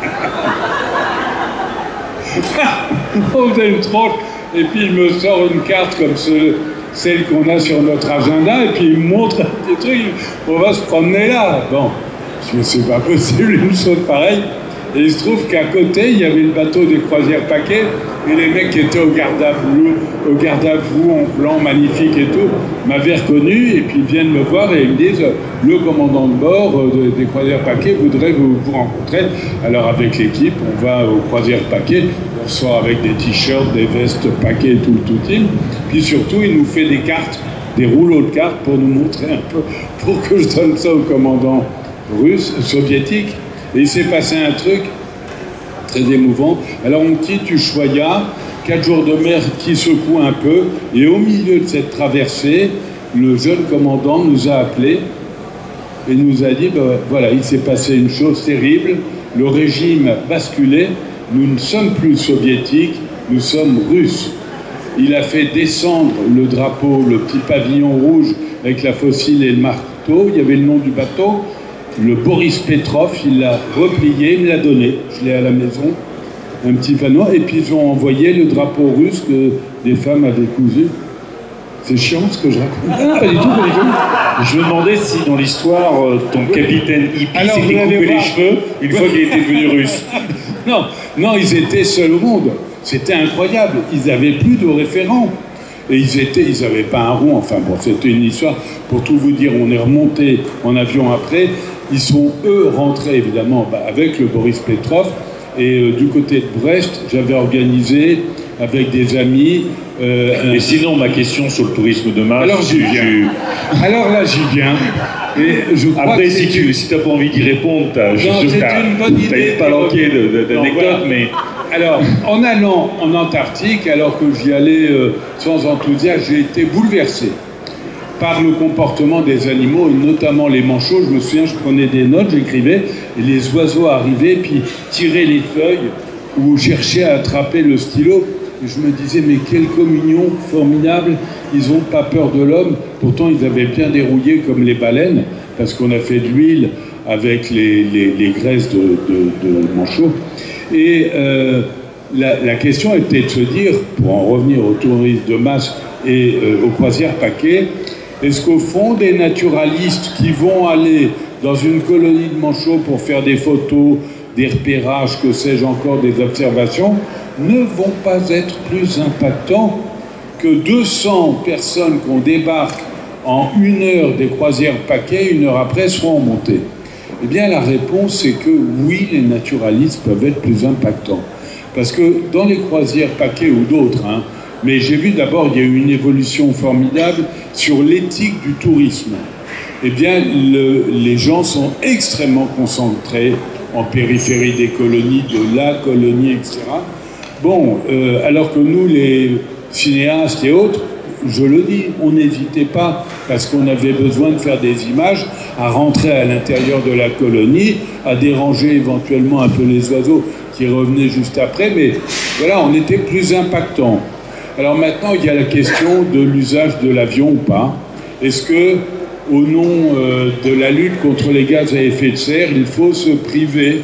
On faisait une tronche, et puis il me sort une carte comme celle qu'on a sur notre agenda, et puis il me montre des trucs, on va se promener là. Bon, je me suis dit, c'est pas possible, une chose pareille. Et il se trouve qu'à côté, il y avait le bateau des croisières paquets, et les mecs qui étaient au garde à vous en blanc magnifique et tout, m'avaient reconnu, et puis ils viennent me voir et ils me disent, le commandant de bord des croisières paquets voudrait vous rencontrer. Alors avec l'équipe, on va aux croisières paquets, on sort avec des t-shirts, des vestes paquets et tout le tout-il. Puis surtout, il nous fait des cartes, des rouleaux de cartes pour nous montrer un peu, pour que je donne ça au commandant russe, soviétique. Et il s'est passé un truc très émouvant. Alors on quitte Ushuaïa, 4 jours de mer qui secouent un peu, et au milieu de cette traversée, le jeune commandant nous a appelés et nous a dit, ben, voilà, il s'est passé une chose terrible, le régime a basculé, nous ne sommes plus soviétiques, nous sommes russes. Il a fait descendre le drapeau, le petit pavillon rouge avec la faucille et le marteau, il y avait le nom du bateau, le Boris Petrov, il l'a replié, il me l'a donné, je l'ai à la maison, un petit panneau, et puis ils ont envoyé le drapeau russe que des femmes avaient cousu. C'est chiant ce que je raconte. Non, pas du tout, pas du tout. Je me demandais si dans l'histoire, ton capitaine hippie s'était coupé les cheveux une fois qu'il était devenu russe. Non, ils étaient seuls au monde. C'était incroyable. Ils n'avaient plus de référents. Et ils n'avaient pas un rond. Enfin bon, c'était une histoire. Pour tout vous dire, on est remonté en avion après. Ils sont, eux, rentrés évidemment avec le Boris Petrov. Et du côté de Brest, j'avais organisé avec des amis. Mais sinon, ma question sur le tourisme de masse. Alors j'y viens. Alors là, j'y viens. Et je crois après, si tu n'as pas envie d'y répondre, t'as une palanquée d'anecdotes, voilà. Mais. Alors, en allant en Antarctique, alors que j'y allais sans enthousiasme, j'ai été bouleversé par le comportement des animaux, et notamment les manchots. Je me souviens, je prenais des notes, j'écrivais, et les oiseaux arrivaient, puis tiraient les feuilles, ou cherchaient à attraper le stylo. Et je me disais, mais quelle communion formidable, ils n'ont pas peur de l'homme. Pourtant, ils avaient bien dérouillé comme les baleines, parce qu'on a fait de l'huile avec les graisses de manchots. Et la question était de se dire, pour en revenir au tourisme de masse et aux croisières paquets, est-ce qu'au fond, des naturalistes qui vont aller dans une colonie de manchots pour faire des photos, des repérages, que sais-je encore, des observations, ne vont pas être plus impactants que 200 personnes qu'on débarque en 1 heure des croisières paquets, 1 heure après seront montées? Eh bien, la réponse, c'est que oui, les naturalistes peuvent être plus impactants. Parce que dans les croisières paquets ou d'autres, mais j'ai vu d'abord, il y a eu une évolution formidable sur l'éthique du tourisme. Eh bien, les gens sont extrêmement concentrés en périphérie des colonies, de la colonie, etc. Bon, alors que nous, les cinéastes et autres, je le dis, on n'hésitait pas, parce qu'on avait besoin de faire des images, à rentrer à l'intérieur de la colonie, à déranger éventuellement un peu les oiseaux qui revenaient juste après, mais voilà, on était plus impactant. Alors maintenant, il y a la question de l'usage de l'avion ou pas. Est-ce que, au nom de la lutte contre les gaz à effet de serre, il faut se priver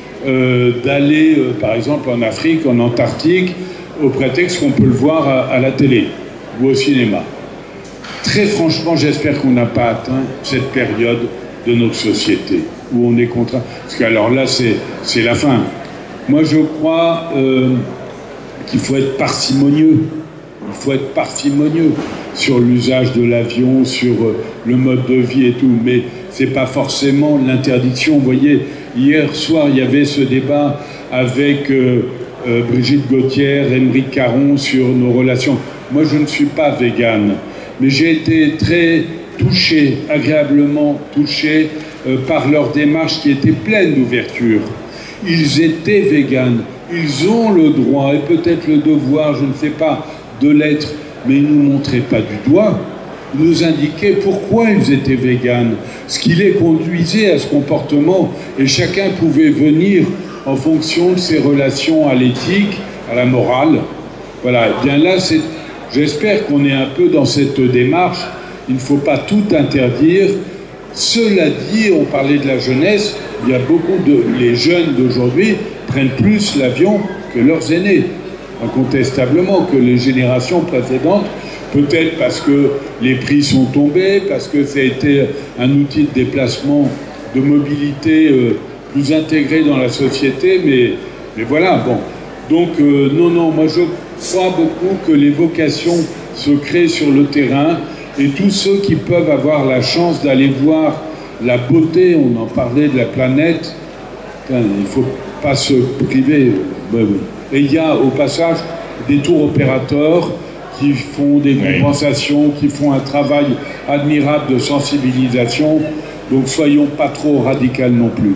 d'aller, par exemple, en Afrique, en Antarctique, au prétexte qu'on peut le voir à la télé ou au cinéma? Très franchement, j'espère qu'on n'a pas atteint cette période de notre société où on est contraint. Parce que alors là, c'est la fin. Moi, je crois qu'il faut être parcimonieux. Il faut être parcimonieux sur l'usage de l'avion, sur le mode de vie et tout. Mais c'est pas forcément l'interdiction. Vous voyez, hier soir, il y avait ce débat avec Brigitte Gauthier, Émeric Caron sur nos relations. Moi, je ne suis pas végane, mais j'ai été très touché, agréablement touché par leur démarche qui était pleine d'ouverture. Ils étaient véganes, ils ont le droit et peut-être le devoir, je ne sais pas, de l'être, mais ils ne nous montraient pas du doigt, ils nous indiquaient pourquoi ils étaient véganes, ce qui les conduisait à ce comportement, et chacun pouvait venir en fonction de ses relations à l'éthique, à la morale. Voilà, et bien là, j'espère qu'on est un peu dans cette démarche. Il ne faut pas tout interdire. Cela dit, on parlait de la jeunesse, il y a beaucoup les jeunes d'aujourd'hui prennent plus l'avion que leurs aînés, incontestablement, que les générations précédentes, peut-être parce que les prix sont tombés, parce que ça a été un outil de déplacement, de mobilité plus intégré dans la société, mais voilà, bon. Donc, non, moi je crois beaucoup que les vocations se créent sur le terrain, et tous ceux qui peuvent avoir la chance d'aller voir la beauté, on en parlait de la planète, il ne faut pas se priver. Et il y a au passage des tours opérateurs qui font des compensations, qui font un travail admirable de sensibilisation, donc soyons pas trop radicales non plus.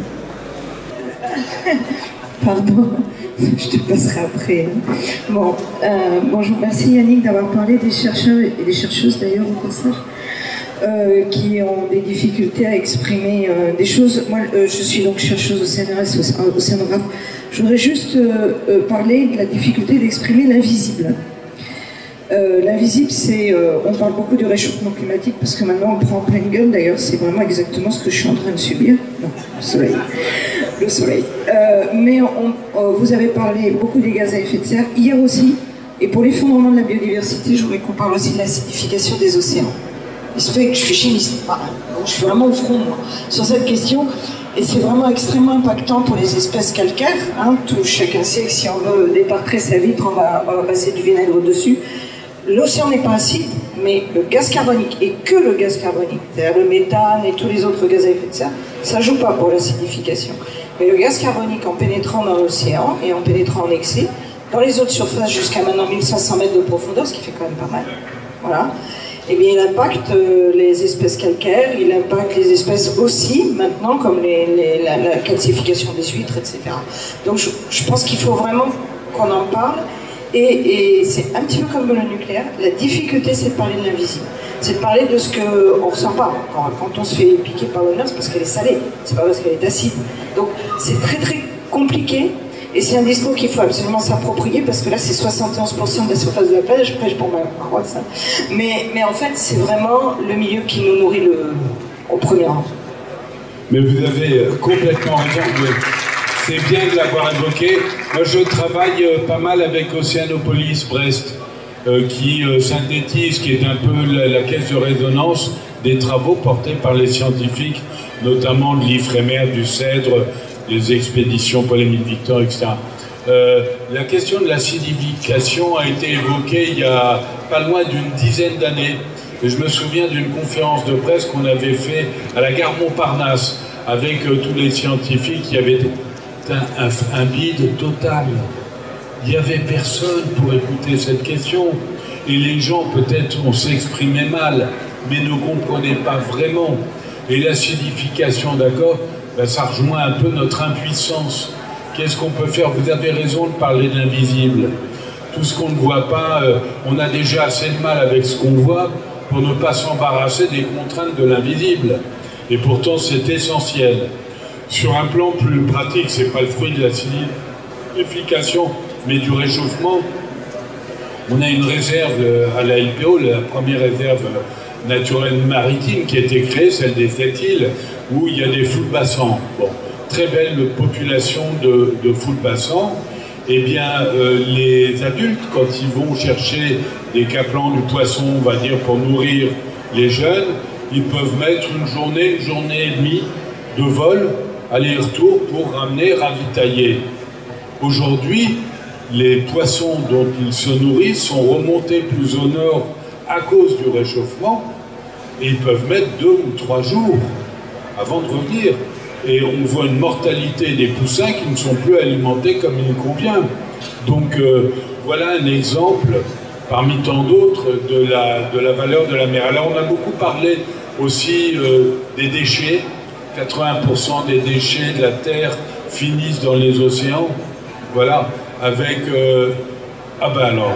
Pardon, je te passerai après. Bon, bonjour, merci Yannick d'avoir parlé des chercheurs et des chercheuses d'ailleurs au passage, qui ont des difficultés à exprimer des choses. Moi, je suis donc chercheuse au CNRS, au Océanographe. Je voudrais juste parler de la difficulté d'exprimer l'invisible. L'invisible, c'est... on parle beaucoup du réchauffement climatique parce que maintenant on prend en pleine gueule. D'ailleurs, c'est vraiment exactement ce que je suis en train de subir. Non, le soleil. Le soleil. Mais vous avez parlé beaucoup des gaz à effet de serre. Hier aussi, et pour l'effondrement de la biodiversité, je voudrais qu'on parle aussi de l'acidification des océans. Il se fait que je suis chimiste, donc je suis vraiment au front moi, sur cette question. Et c'est vraiment extrêmement impactant pour les espèces calcaires. Hein. Chacun sait que si on veut détartrer sa vitre, on va passer du vinaigre dessus. L'océan n'est pas acide, mais le gaz carbonique, et que le gaz carbonique, c'est-à-dire le méthane et tous les autres gaz à effet de serre, ça ne joue pas pour l'acidification. Mais le gaz carbonique, en pénétrant dans l'océan et en pénétrant en excès, dans les eaux de surface jusqu'à maintenant 1500 mètres de profondeur, ce qui fait quand même pas mal, voilà, eh bien, il impacte les espèces calcaires, il impacte les espèces aussi, maintenant, comme la calcification des huîtres, etc. Donc je pense qu'il faut vraiment qu'on en parle. Et c'est un petit peu comme le nucléaire, la difficulté c'est de parler de l'invisible, c'est de parler de ce qu'on ne ressent pas. Quand on se fait piquer par l'honneur, c'est parce qu'elle est salée, c'est pas parce qu'elle est acide. Donc c'est très très compliqué, et c'est un discours qu'il faut absolument s'approprier, parce que là c'est 71% de la surface de la planète, je prêche pour ma croix ça. Mais en fait c'est vraiment le milieu qui nous nourrit au premier rang. Mais vous avez complètement raison. C'est bien de l'avoir évoqué. Moi, je travaille pas mal avec Océanopolis Brest, qui synthétise, qui est un peu la caisse de résonance des travaux portés par les scientifiques, notamment de l'IFREMER, du CEDRE, des expéditions Paul-Émile-Victor, etc. La question de l'acidification a été évoquée il y a pas loin d'une dizaine d'années. Et je me souviens d'une conférence de presse qu'on avait fait à la gare Montparnasse avec tous les scientifiques qui avaient un bide total. Il n'y avait personne pour écouter cette question. Et les gens, peut-être, on s'exprimait mal, mais ne comprenaient pas vraiment. Et l'acidification, d'accord, ben, ça rejoint un peu notre impuissance. Qu'est-ce qu'on peut faire? Vous avez raison de parler de l'invisible. Tout ce qu'on ne voit pas, on a déjà assez de mal avec ce qu'on voit pour ne pas s'embarrasser des contraintes de l'invisible. Et pourtant, c'est essentiel. Sur un plan plus pratique, c'est pas le fruit de l'acidification, mais du réchauffement. On a une réserve à la LPO, la première réserve naturelle maritime qui a été créée, celle des Sept-Îles, où il y a des foulbassans. Bon, très belle population de foulbassans. Eh bien, les adultes, quand ils vont chercher des caplans, du poisson, on va dire, pour nourrir les jeunes, ils peuvent mettre une journée et demie de vol, aller-retour, pour ramener, ravitailler. Aujourd'hui, les poissons dont ils se nourrissent sont remontés plus au nord à cause du réchauffement, et ils peuvent mettre 2 ou 3 jours avant de revenir. Et on voit une mortalité des poussins qui ne sont plus alimentés comme il convient. Donc voilà un exemple, parmi tant d'autres, de la valeur de la mer. Alors on a beaucoup parlé aussi des déchets. 80% des déchets de la Terre finissent dans les océans. Voilà, avec... Ah ben alors...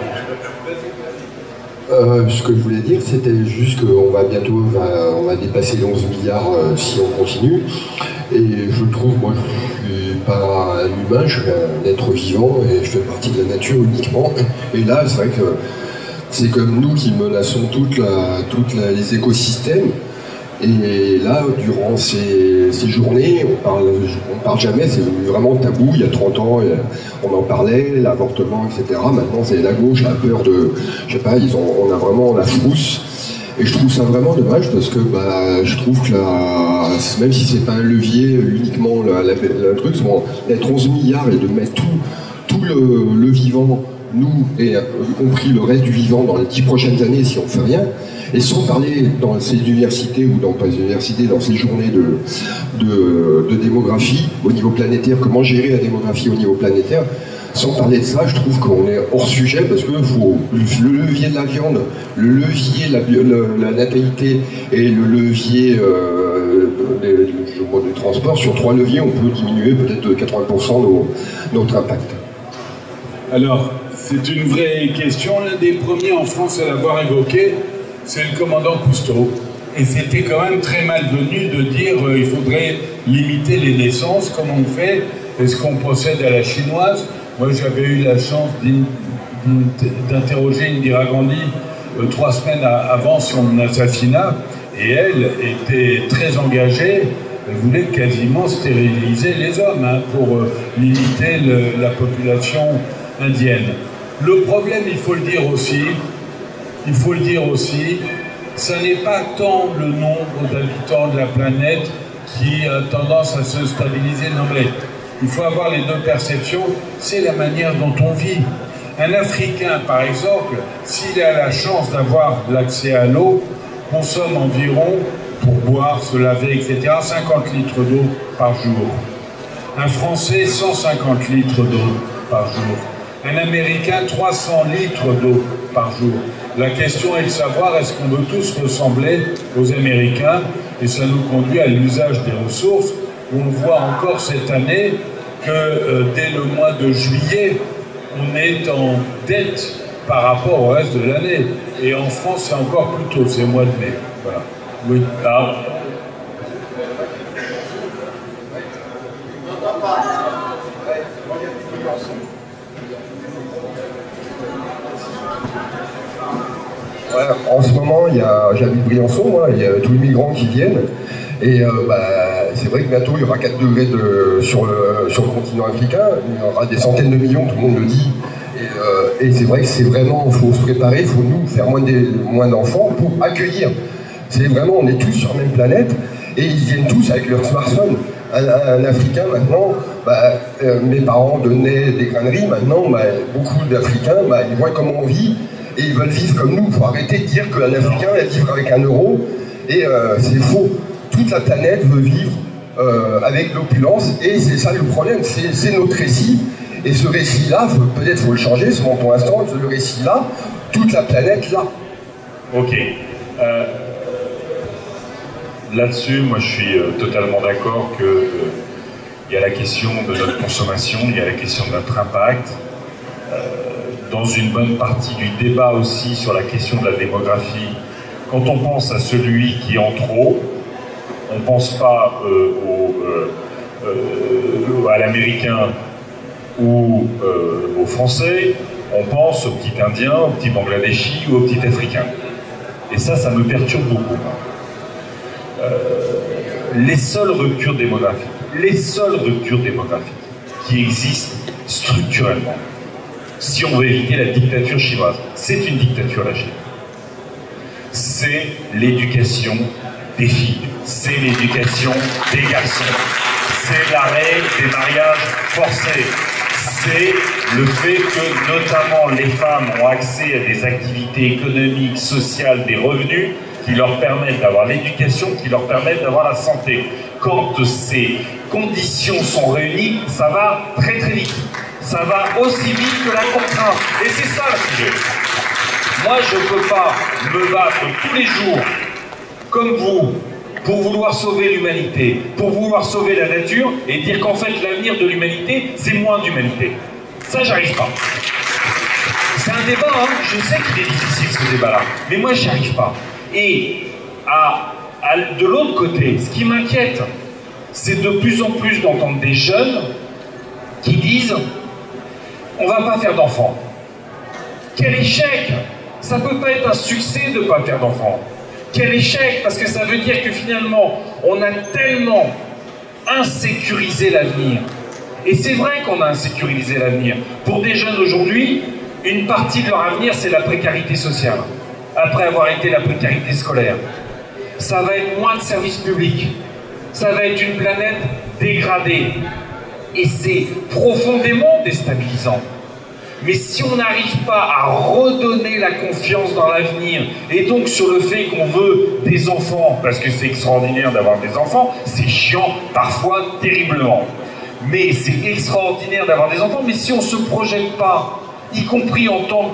Ce que je voulais dire, c'était juste qu'on va bientôt on va dépasser les 11 milliards si on continue. Et je trouve, moi, je ne suis pas un humain, je suis un être vivant et je fais partie de la nature uniquement. Et là, c'est vrai que c'est comme nous qui menaçons toutes les écosystèmes. Et là, durant ces journées, on parle jamais, c'est devenu vraiment tabou. Il y a 30 ans, on en parlait, l'avortement, etc. Maintenant, c'est la gauche a peur de, je sais pas, on a vraiment la frousse. Et je trouve ça vraiment dommage parce que je trouve que même si c'est pas un levier uniquement le truc, d'être 11 milliards et de mettre tout le vivant, nous, et y compris le reste du vivant dans les 10 prochaines années si on fait rien, et sans parler dans ces universités ou dans les universités, dans ces journées de démographie au niveau planétaire, comment gérer la démographie au niveau planétaire, sans parler de ça, je trouve qu'on est hors sujet parce que le levier de la viande, le levier de la natalité et le levier du transport, sur 3 leviers, on peut diminuer peut-être de 80% notre impact. Alors, c'est une vraie question. L'un des premiers en France à l'avoir évoqué, c'est le commandant Cousteau. Et c'était quand même très malvenu de dire il faudrait limiter les naissances, comme on fait. Est-ce qu'on procède à la chinoise? Moi, j'avais eu la chance d'interroger Indira Gandhi 3 semaines avant son assassinat, et elle était très engagée. Elle voulait quasiment stériliser les hommes pour limiter la population indienne. Le problème, il faut le dire aussi, ça n'est pas tant le nombre d'habitants de la planète qui a tendance à se stabiliser. Non mais il faut avoir les deux perceptions, c'est la manière dont on vit. Un Africain, par exemple, s'il a la chance d'avoir l'accès à l'eau, consomme environ, pour boire, se laver, etc., 50 litres d'eau par jour. Un Français, 150 litres d'eau par jour. Un Américain, 300 litres d'eau par jour. La question est de savoir, est-ce qu'on veut tous ressembler aux Américains? Et ça nous conduit à l'usage des ressources, où on voit encore cette année que dès le mois de juillet, on est en dette par rapport au reste de l'année. Et en France, c'est encore plus tôt, c'est le mois de mai. Voilà. Oui. Ah. Ouais, en ce moment, j'habite Briançon, moi, il y a tous les migrants qui viennent. Et c'est vrai que bientôt, il y aura 4 degrés sur le continent africain. Il y aura des centaines de millions, tout le monde le dit. Et c'est vrai que c'est vraiment, il faut se préparer, il faut nous faire moins d'enfants pour accueillir. C'est vraiment, on est tous sur la même planète. Et ils viennent tous avec leur smartphone. Un Africain, maintenant, mes parents donnaient des graineries. Maintenant, beaucoup d'Africains, ils voient comment on vit. Et ils veulent vivre comme nous. Il faut arrêter de dire qu'un Africain va vivre avec 1 euro. Et c'est faux. Toute la planète veut vivre avec l'opulence. Et c'est ça le problème. C'est notre récit. Et ce récit-là, peut-être faut le changer. Pour l'instant, le récit-là, toute la planète là. Ok. Là-dessus, moi je suis totalement d'accord qu'il y a la question de notre consommation, il y a la question de notre impact. Dans une bonne partie du débat aussi sur la question de la démographie, quand on pense à celui qui en trop, on ne pense pas à l'Américain ou aux Français, on pense au petit Indien, au petit Bangladeshi ou au petit Africain. Et ça me perturbe beaucoup. Les seules ruptures démographiques qui existent structurellement, si on veut éviter la dictature chinoise, c'est une dictature la Chine. C'est l'éducation des filles, c'est l'éducation des garçons, c'est l'arrêt des mariages forcés, c'est le fait que notamment les femmes ont accès à des activités économiques, sociales, des revenus qui leur permettent d'avoir l'éducation, qui leur permettent d'avoir la santé. Quand ces conditions sont réunies, ça va très très vite. Ça va aussi vite que la contrainte. Et c'est ça le sujet. Moi, je ne peux pas me battre tous les jours, comme vous, pour vouloir sauver l'humanité, pour vouloir sauver la nature, et dire qu'en fait, l'avenir de l'humanité, c'est moins d'humanité. Ça, j'arrive pas. C'est un débat, hein. Je sais qu'il est difficile ce débat-là, mais moi, j'y arrive pas. Et de l'autre côté, ce qui m'inquiète, c'est de plus en plus d'entendre des jeunes qui disent « on va pas faire d'enfants ». Quel échec! Ça peut pas être un succès de ne pas faire d'enfants. Quel échec, parce que ça veut dire que finalement, on a tellement insécurisé l'avenir. Et c'est vrai qu'on a insécurisé l'avenir. Pour des jeunes aujourd'hui, une partie de leur avenir, c'est la précarité sociale. Après avoir été la précarité scolaire. Ça va être moins de services publics. Ça va être une planète dégradée. Et c'est profondément déstabilisant. Mais si on n'arrive pas à redonner la confiance dans l'avenir, et donc sur le fait qu'on veut des enfants, parce que c'est extraordinaire d'avoir des enfants, c'est chiant, parfois terriblement. Mais c'est extraordinaire d'avoir des enfants, mais si on ne se projette pas, y compris en tant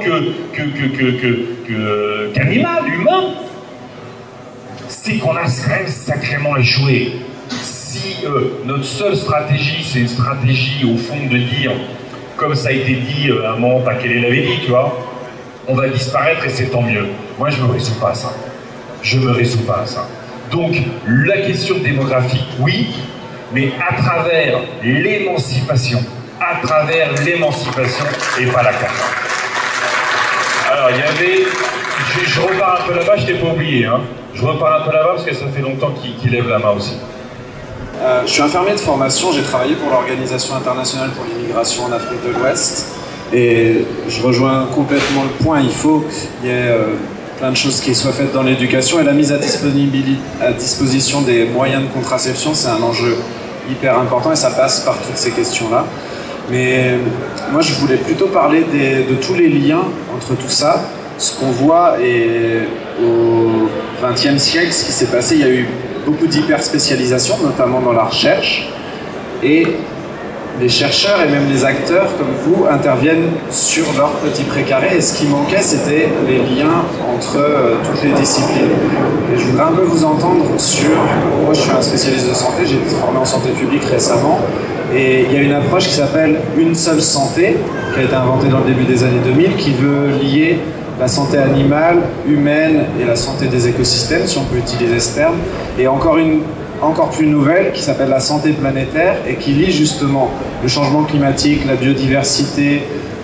qu'animal, humain, c'est qu'on a quand même sacrément échoué. Si notre seule stratégie, c'est une stratégie au fond de dire, comme ça a été dit à un moment, Pakele l'avait dit, tu vois, on va disparaître et c'est tant mieux. Moi, je ne me résous pas à ça. Je ne me résous pas à ça. Donc, la question démographique, oui, mais à travers l'émancipation. À travers l'émancipation et pas la contrainte. Alors, il y avait... Je repars un peu là-bas, je t'ai pas oublié, hein. Je repars un peu là-bas parce que ça fait longtemps qu'il lève la main aussi. Je suis infirmier de formation, j'ai travaillé pour l'Organisation internationale pour l'immigration en Afrique de l'Ouest et je rejoins complètement le point, il faut qu'il y ait plein de choses qui soient faites dans l'éducation et la mise à disposition des moyens de contraception, c'est un enjeu hyper important et ça passe par toutes ces questions-là. Mais moi je voulais plutôt parler de tous les liens entre tout ça. Ce qu'on voit et au XXe siècle, ce qui s'est passé, il y a eu beaucoup d'hyperspécialisation, notamment dans la recherche, et les chercheurs et même les acteurs comme vous interviennent sur leur petit précaré, et ce qui manquait, c'était les liens entre toutes les disciplines. Et je voudrais un peu vous entendre sur... Moi, je suis un spécialiste de santé, j'ai été formé en santé publique récemment, et il y a une approche qui s'appelle « Une seule santé », qui a été inventée dans le début des années 2000, qui veut lier la santé animale, humaine et la santé des écosystèmes, si on peut utiliser ce terme, et encore plus nouvelle qui s'appelle la santé planétaire et qui lie justement le changement climatique, la biodiversité,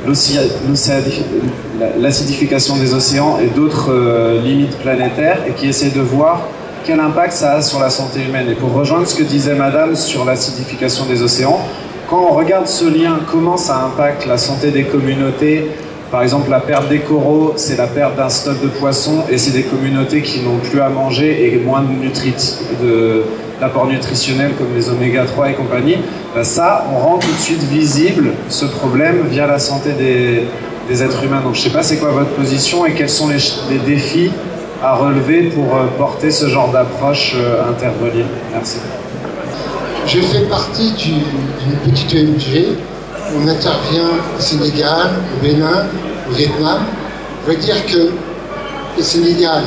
l'acidification des océans et d'autres limites planétaires et qui essaie de voir quel impact ça a sur la santé humaine. Et pour rejoindre ce que disait Madame sur l'acidification des océans, quand on regarde ce lien, comment ça impacte la santé des communautés. Par exemple, la perte des coraux, c'est la perte d'un stock de poissons et c'est des communautés qui n'ont plus à manger et moins d'apports nutritionnels comme les oméga 3 et compagnie. Ben ça, on rend tout de suite visible ce problème via la santé des êtres humains. Donc je ne sais pas c'est quoi votre position et quels sont les défis à relever pour porter ce genre d'approche interreliée. Merci. Je fais partie d'une petite ONG. On intervient au Sénégal, au Bénin, au Vietnam. Je veux dire que au Sénégal,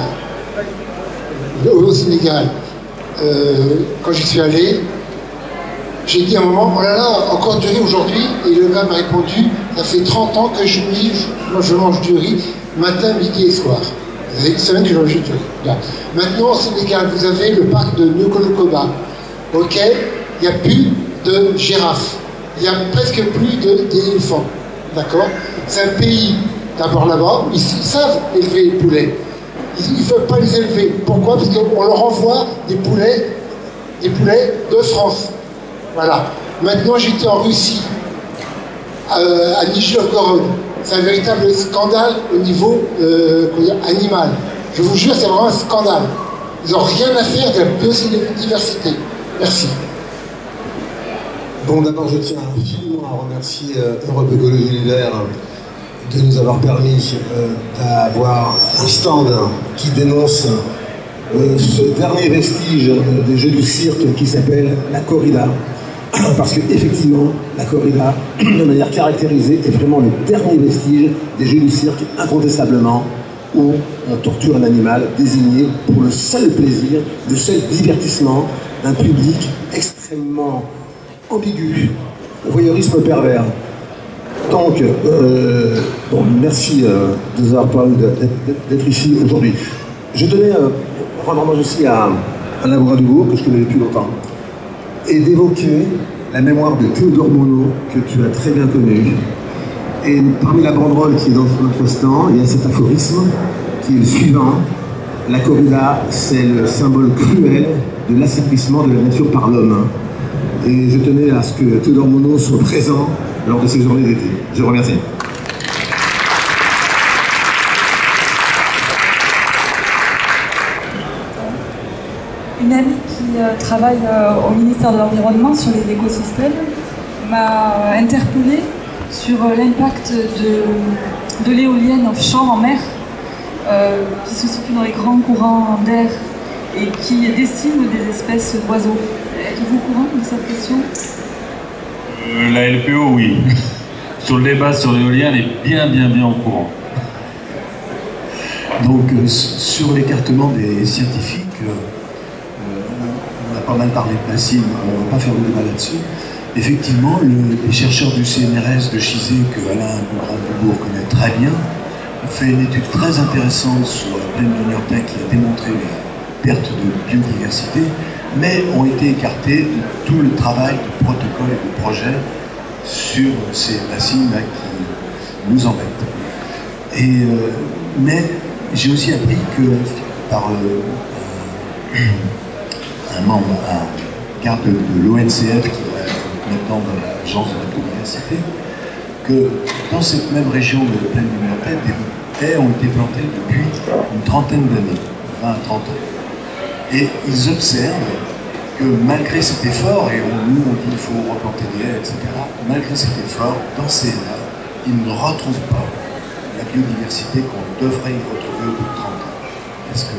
quand j'y suis allé, j'ai dit à un moment, oh là là, encore du riz aujourd'hui, et le gars m'a répondu, ça fait 30 ans que je mange du riz, matin, midi et soir. Ça fait une semaine que je mange du riz. Là. Maintenant, au Sénégal, vous avez le parc de Nukolokoba, auquel il n'y a plus de girafes. Il n'y a presque plus d'éléphants, d'accord? C'est un pays, d'abord là-bas, ils savent élever les poulets. Ils ne veulent pas les élever. Pourquoi? Parce qu'on leur envoie des poulets de France. Voilà. Maintenant, j'étais en Russie, à Nizhny-Novgorod. C'est un véritable scandale au niveau animal. Je vous jure, c'est vraiment un scandale. Ils n'ont rien à faire de la biodiversité. Merci. Bon, d'abord, je tiens infiniment à remercier Europe Écologie Les Verts de nous avoir permis d'avoir un stand qui dénonce ce dernier vestige des jeux du cirque qui s'appelle la corrida. Parce qu'effectivement, la corrida, de manière caractérisée, est vraiment le dernier vestige des jeux du cirque, incontestablement, où on torture un animal désigné pour le seul plaisir, le seul divertissement d'un public extrêmement ambigu, voyeurisme pervers. Donc, bon, merci de nous avoir parlé d'être ici aujourd'hui. Je tenais rendre hommage aussi à Alain Bougrain-Dubourg, que je connais depuis longtemps, et d'évoquer la mémoire de Théodore Monod, que tu as très bien connu, Et parmi la banderole qui est dans notre stand, il y a cet aphorisme qui est le suivant. La corrida, c'est le symbole cruel de l'asservissement de la nature par l'homme. Et je tenais à ce que Théodore Monod soit présent lors de ces journées d'été. Je vous remercie. Une amie qui travaille au ministère de l'Environnement sur les écosystèmes m'a interpellée sur l'impact de l'éolienne offshore en mer qui se situe dans les grands courants d'air et qui décime des espèces d'oiseaux. Êtes-vous au courant de cette question? La LPO, oui. Sur le débat sur l'éolien, elle est bien au courant. Donc, sur l'écartement des scientifiques, on a pas mal parlé de bassines, on ne va pas faire le débat là-dessus. Effectivement, les chercheurs du CNRS de Chizé, que Alain Bougrain-Dubourg connaît très bien, ont fait une étude très intéressante sur la plaine de Niortais qui a démontré la perte de biodiversité, mais ont été écartés de tout le travail de protocole et de projet sur ces bassines-là qui nous embêtent. Mais j'ai aussi appris que par un membre, un garde de l'ONCF qui est maintenant dans l'agence de la biodiversité, que dans cette même région de la plaine de Niortais, des haies ont été plantées depuis une trentaine d'années, 20 à 30 ans. Et ils observent que malgré cet effort, et nous on dit qu'il faut replanter des haies, etc., malgré cet effort, dans ces haies-là, ils ne retrouvent pas la biodiversité qu'on devrait y retrouver au bout de 30 ans. Est-ce que...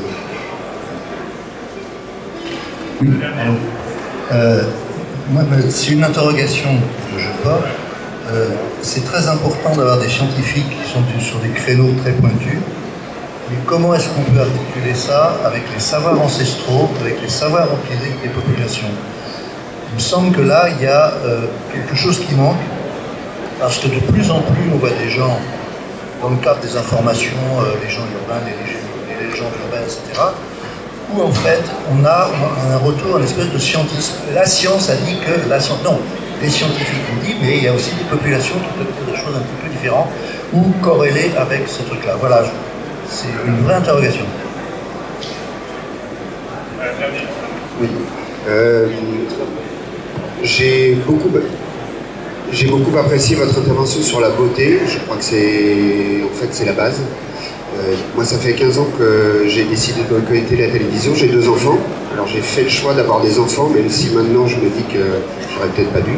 Oui, alors, moi, c'est une interrogation que je porte. C'est très important d'avoir des scientifiques qui sont sur des créneaux très pointus. Mais comment est-ce qu'on peut articuler ça avec les savoirs ancestraux, avec les savoirs empiriques des populations? Il me semble que là, il y a quelque chose qui manque, parce que de plus en plus, on voit des gens, dans le cadre des informations, les gens urbains, les légendes urbaines, etc., où en fait, on a un retour, une espèce de scientisme. La science a dit que la science... Non, les scientifiques ont dit, mais il y a aussi des populations qui peuvent dire des choses un petit peu différentes, ou corrélées avec ce truc-là. Voilà. C'est une vraie interrogation. Oui. J'ai beaucoup apprécié votre intervention sur la beauté. Je crois que c'est la base. Moi, ça fait 15 ans que j'ai décidé de boycotter la télévision. J'ai 2 enfants. Alors, j'ai fait le choix d'avoir des enfants, même si maintenant je me dis que j'aurais peut-être pas dû.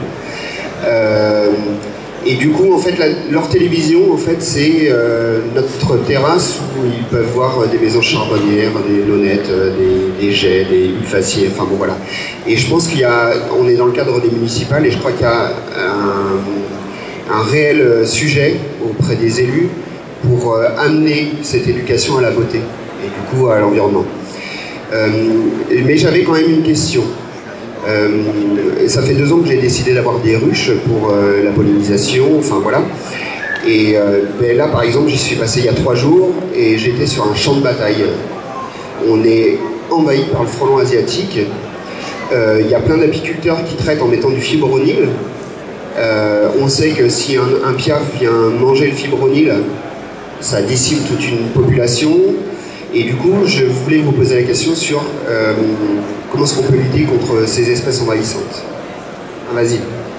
Et du coup, en fait, leur télévision, en fait, c'est notre terrasse où ils peuvent voir des maisons charbonnières, des lonettes, des jets, des ulfaciers, enfin bon, voilà. Et je pense on est dans le cadre des municipales et je crois qu'il y a un réel sujet auprès des élus pour amener cette éducation à la beauté et du coup à l'environnement. Mais j'avais quand même une question. Ça fait 2 ans que j'ai décidé d'avoir des ruches pour la pollinisation, enfin voilà. Et là par exemple j'y suis passé il y a 3 jours et j'étais sur un champ de bataille. On est envahi par le frelon asiatique. Il y a plein d'apiculteurs qui traitent en mettant du fipronil. On sait que si un piaf vient manger le fipronil, ça décime toute une population. Et du coup, je voulais vous poser la question sur comment est-ce qu'on peut lutter contre ces espèces envahissantes. Vas-y.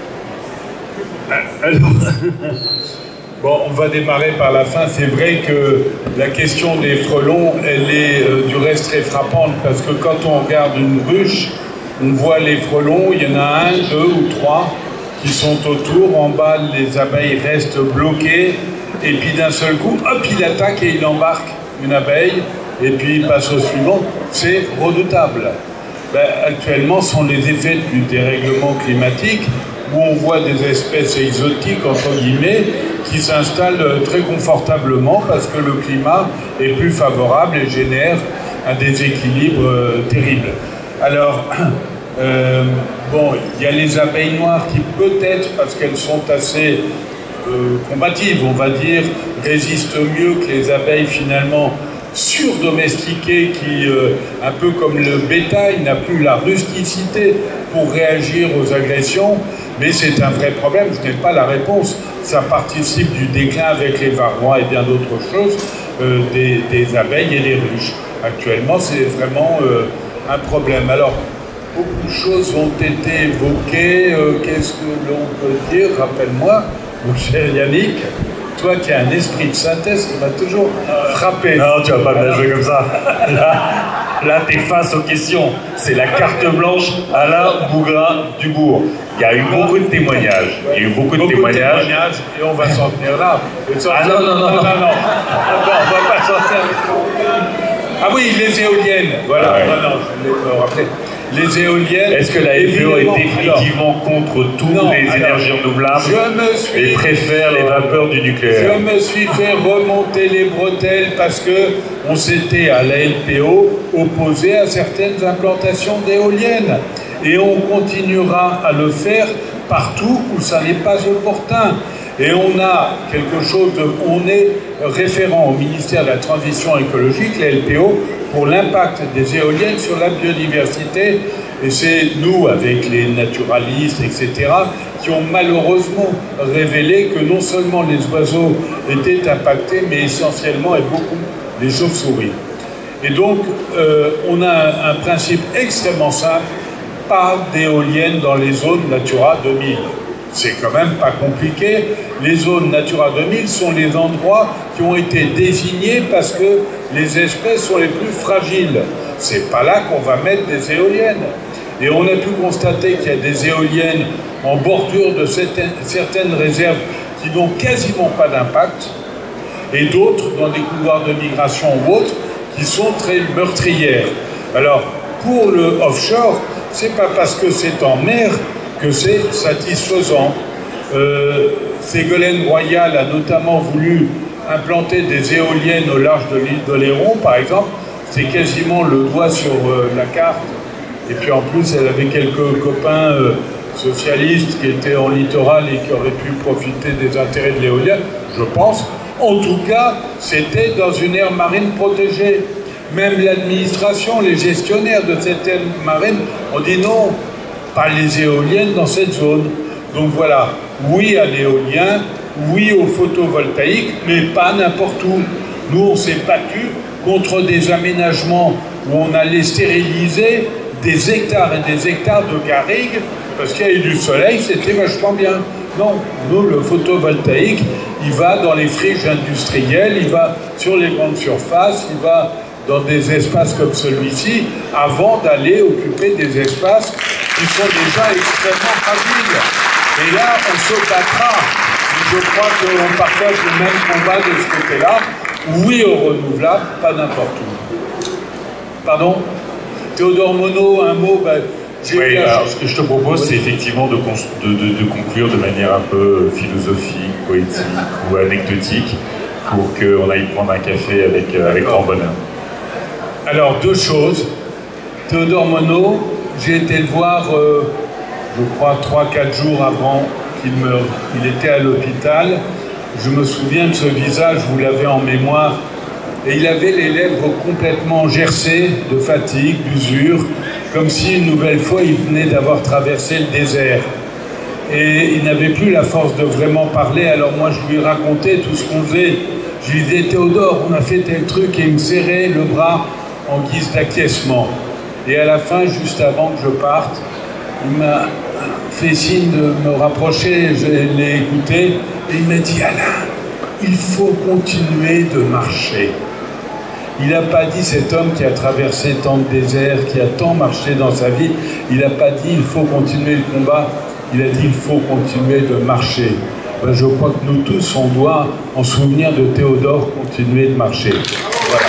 Alors, bon, on va démarrer par la fin. C'est vrai que la question des frelons, elle est du reste très frappante parce que quand on regarde une ruche, on voit les frelons, il y en a 1, 2 ou 3 qui sont autour. En bas, les abeilles restent bloquées et puis d'un seul coup, hop, il attaque et il embarque une abeille. Et puis il passe au suivant, c'est redoutable. Actuellement, ce sont les effets du dérèglement climatique où on voit des espèces exotiques, entre guillemets, qui s'installent très confortablement parce que le climat est plus favorable et génère un déséquilibre terrible. Alors, bon, il y a les abeilles noires qui peut-être, parce qu'elles sont assez combatives, on va dire, résistent mieux que les abeilles finalement surdomestiqué qui, un peu comme le bétail, n'a plus la rusticité pour réagir aux agressions, mais c'est un vrai problème. Je n'ai pas la réponse. ça participe du déclin avec les varrois et bien d'autres choses des abeilles et des ruches. Actuellement, c'est vraiment un problème. Alors, beaucoup de choses ont été évoquées. Qu'est-ce que l'on peut dire? Rappelle-moi, mon cher Yannick, toi qui as un esprit de synthèse qui m'a toujours frappé. Non, tu vas pas me la jouer comme ça. Là t'es face aux questions. C'est la carte blanche Alain Bougrain-Dubourg. Il y a eu beaucoup de témoignages. Il y a eu beaucoup de témoignages. Et on va s'en tenir là. Ah non, non, non, non. On va pas s'en tenir. Ah oui, les éoliennes. Voilà. Ouais. Non, je voulais me rappeler. Les éoliennes. Est-ce que la FPO est définitivement contre toutes les énergies renouvelables et préfère les vapeurs du nucléaire? Je me suis fait remonter les bretelles parce que on s'était à la LPO opposé à certaines implantations d'éoliennes. Et on continuera à le faire partout où ça n'est pas opportun. Et on a quelque chose de... On est référent au ministère de la Transition écologique, la LPO, pour l'impact des éoliennes sur la biodiversité. Et c'est nous, avec les naturalistes, etc., qui ont malheureusement révélé que non seulement les oiseaux étaient impactés, mais essentiellement et beaucoup les chauves-souris. Et donc, on a un principe extrêmement simple, pas d'éoliennes dans les zones Natura 2000. C'est quand même pas compliqué. Les zones Natura 2000 sont les endroits qui ont été désignés parce que les espèces sont les plus fragiles. C'est pas là qu'on va mettre des éoliennes. Et on a pu constater qu'il y a des éoliennes en bordure de certaines réserves qui n'ont quasiment pas d'impact, et d'autres dans des couloirs de migration ou autres qui sont très meurtrières. Alors, pour le offshore, c'est pas parce que c'est en mer que c'est satisfaisant. Ségolène Royal a notamment voulu implanter des éoliennes au large de l'île d'Oléron, par exemple. C'est quasiment le doigt sur la carte. Et puis en plus, elle avait quelques copains socialistes qui étaient en littoral et qui auraient pu profiter des intérêts de l'éolienne, je pense. En tout cas, c'était dans une aire marine protégée. Même l'administration, les gestionnaires de cette aire marine ont dit non, pas les éoliennes dans cette zone. Donc voilà, oui à l'éolien, oui au photovoltaïque, mais pas n'importe où. Nous, on s'est battu contre des aménagements où on allait stériliser des hectares et des hectares de garrigues, parce qu'il y avait du soleil, c'était vachement bien. Non, nous, le photovoltaïque, il va dans les friches industrielles, il va sur les grandes surfaces, il va dans des espaces comme celui-ci, avant d'aller occuper des espaces qui sont déjà extrêmement fragiles. Et là, on se battra. Je crois qu'on partage le même combat de ce côté-là. Oui au renouvelable, pas n'importe où. Pardon? Théodore Monod, un mot, oui, alors ce que je te propose, c'est effectivement de conclure de manière un peu philosophique, poétique ou anecdotique, pour qu'on aille prendre un café avec grand bonheur. Alors, deux choses. Théodore Monod, j'ai été le voir, je crois, 3-4 jours avant qu'il meure. Il était à l'hôpital. Je me souviens de ce visage, vous l'avez en mémoire. Et il avait les lèvres complètement gercées de fatigue, d'usure, comme si une nouvelle fois il venait d'avoir traversé le désert. Et il n'avait plus la force de vraiment parler, alors moi je lui racontais tout ce qu'on faisait. Je lui disais, Théodore, on a fait tel truc, et il me serrait le bras en guise d'acquiescement. Et à la fin, juste avant que je parte, il m'a fait signe de me rapprocher, je l'ai écouté, et il m'a dit, Alain, il faut continuer de marcher. Il n'a pas dit, cet homme qui a traversé tant de déserts, qui a tant marché dans sa vie, il n'a pas dit, il faut continuer le combat, il a dit, il faut continuer de marcher. Ben, je crois que nous tous, on doit, en souvenir de Théodore, continuer de marcher. Voilà.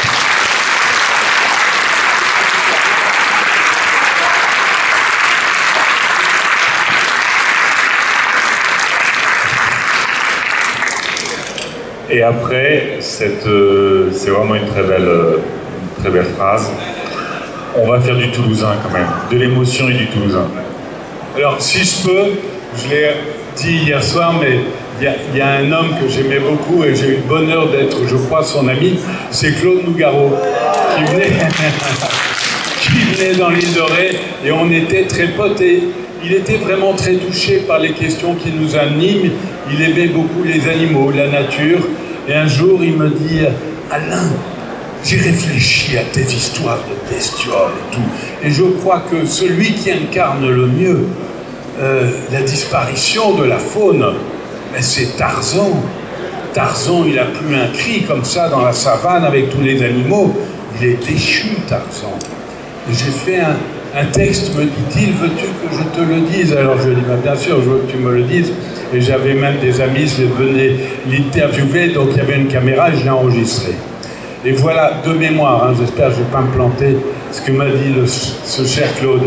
Et après, c'est vraiment une très belle phrase. On va faire du toulousain quand même, de l'émotion et du toulousain. Alors, si je peux, je l'ai dit hier soir, mais il y a un homme que j'aimais beaucoup et j'ai eu le bonheur d'être, je crois, son ami, c'est Claude Nougaro, qui venait dans l'île de Ré et on était très potes. Et il était vraiment très touché par les questions qui nous animent. Il aimait beaucoup les animaux, la nature. Et un jour, il me dit « Alain, j'ai réfléchi à tes histoires de bestioles et tout. Et je crois que celui qui incarne le mieux la disparition de la faune, c'est Tarzan. Tarzan, il a plus un cri comme ça dans la savane avec tous les animaux. Il est déchu, Tarzan. Et j'ai fait un texte, me dit-il, veux-tu que je te le dise? Alors je lui dis, bien sûr, je veux que tu me le dises. Et j'avais même des amis, je venais l'interviewer, donc il y avait une caméra et je l'ai enregistré. Et voilà, de mémoire, hein, j'espère que je ne vais pas me planter, ce que m'a dit ce cher Claude.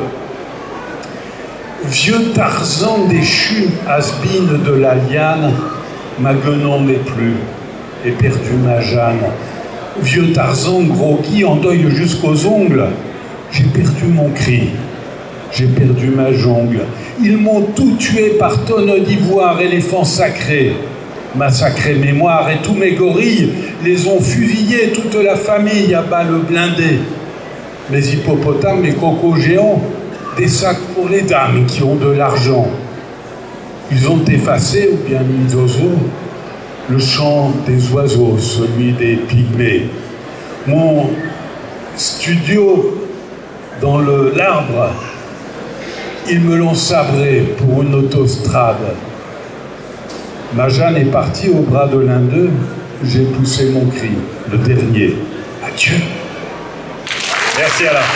Vieux Tarzan déchu, has-been de la liane, ma guenon n'est plus, et perdu ma Jeanne. Vieux Tarzan groggy en deuil jusqu'aux ongles, j'ai perdu mon cri, j'ai perdu ma jongle. Ils m'ont tout tué par tonnes d'ivoire, éléphants sacrés. Ma sacrée mémoire et tous mes gorilles les ont fusillés, toute la famille à balles blindées. Mes hippopotames, mes crocos géants, des sacs pour les dames qui ont de l'argent. Ils ont effacé, ou bien mis aux eaux, le chant des oiseaux, celui des pygmées. Mon studio dans l'arbre, ils me l'ont sabré pour une autostrade. Ma Jeanne est partie au bras de l'un d'eux, j'ai poussé mon cri, le dernier. Adieu. Merci Alain.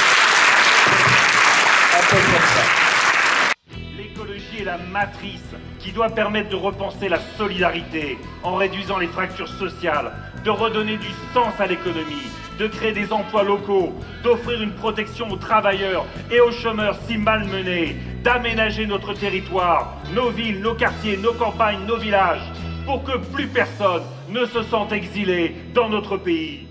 L'écologie est la matrice qui doit permettre de repenser la solidarité en réduisant les fractures sociales, de redonner du sens à l'économie, de créer des emplois locaux, d'offrir une protection aux travailleurs et aux chômeurs si malmenés, d'aménager notre territoire, nos villes, nos quartiers, nos campagnes, nos villages, pour que plus personne ne se sente exilé dans notre pays.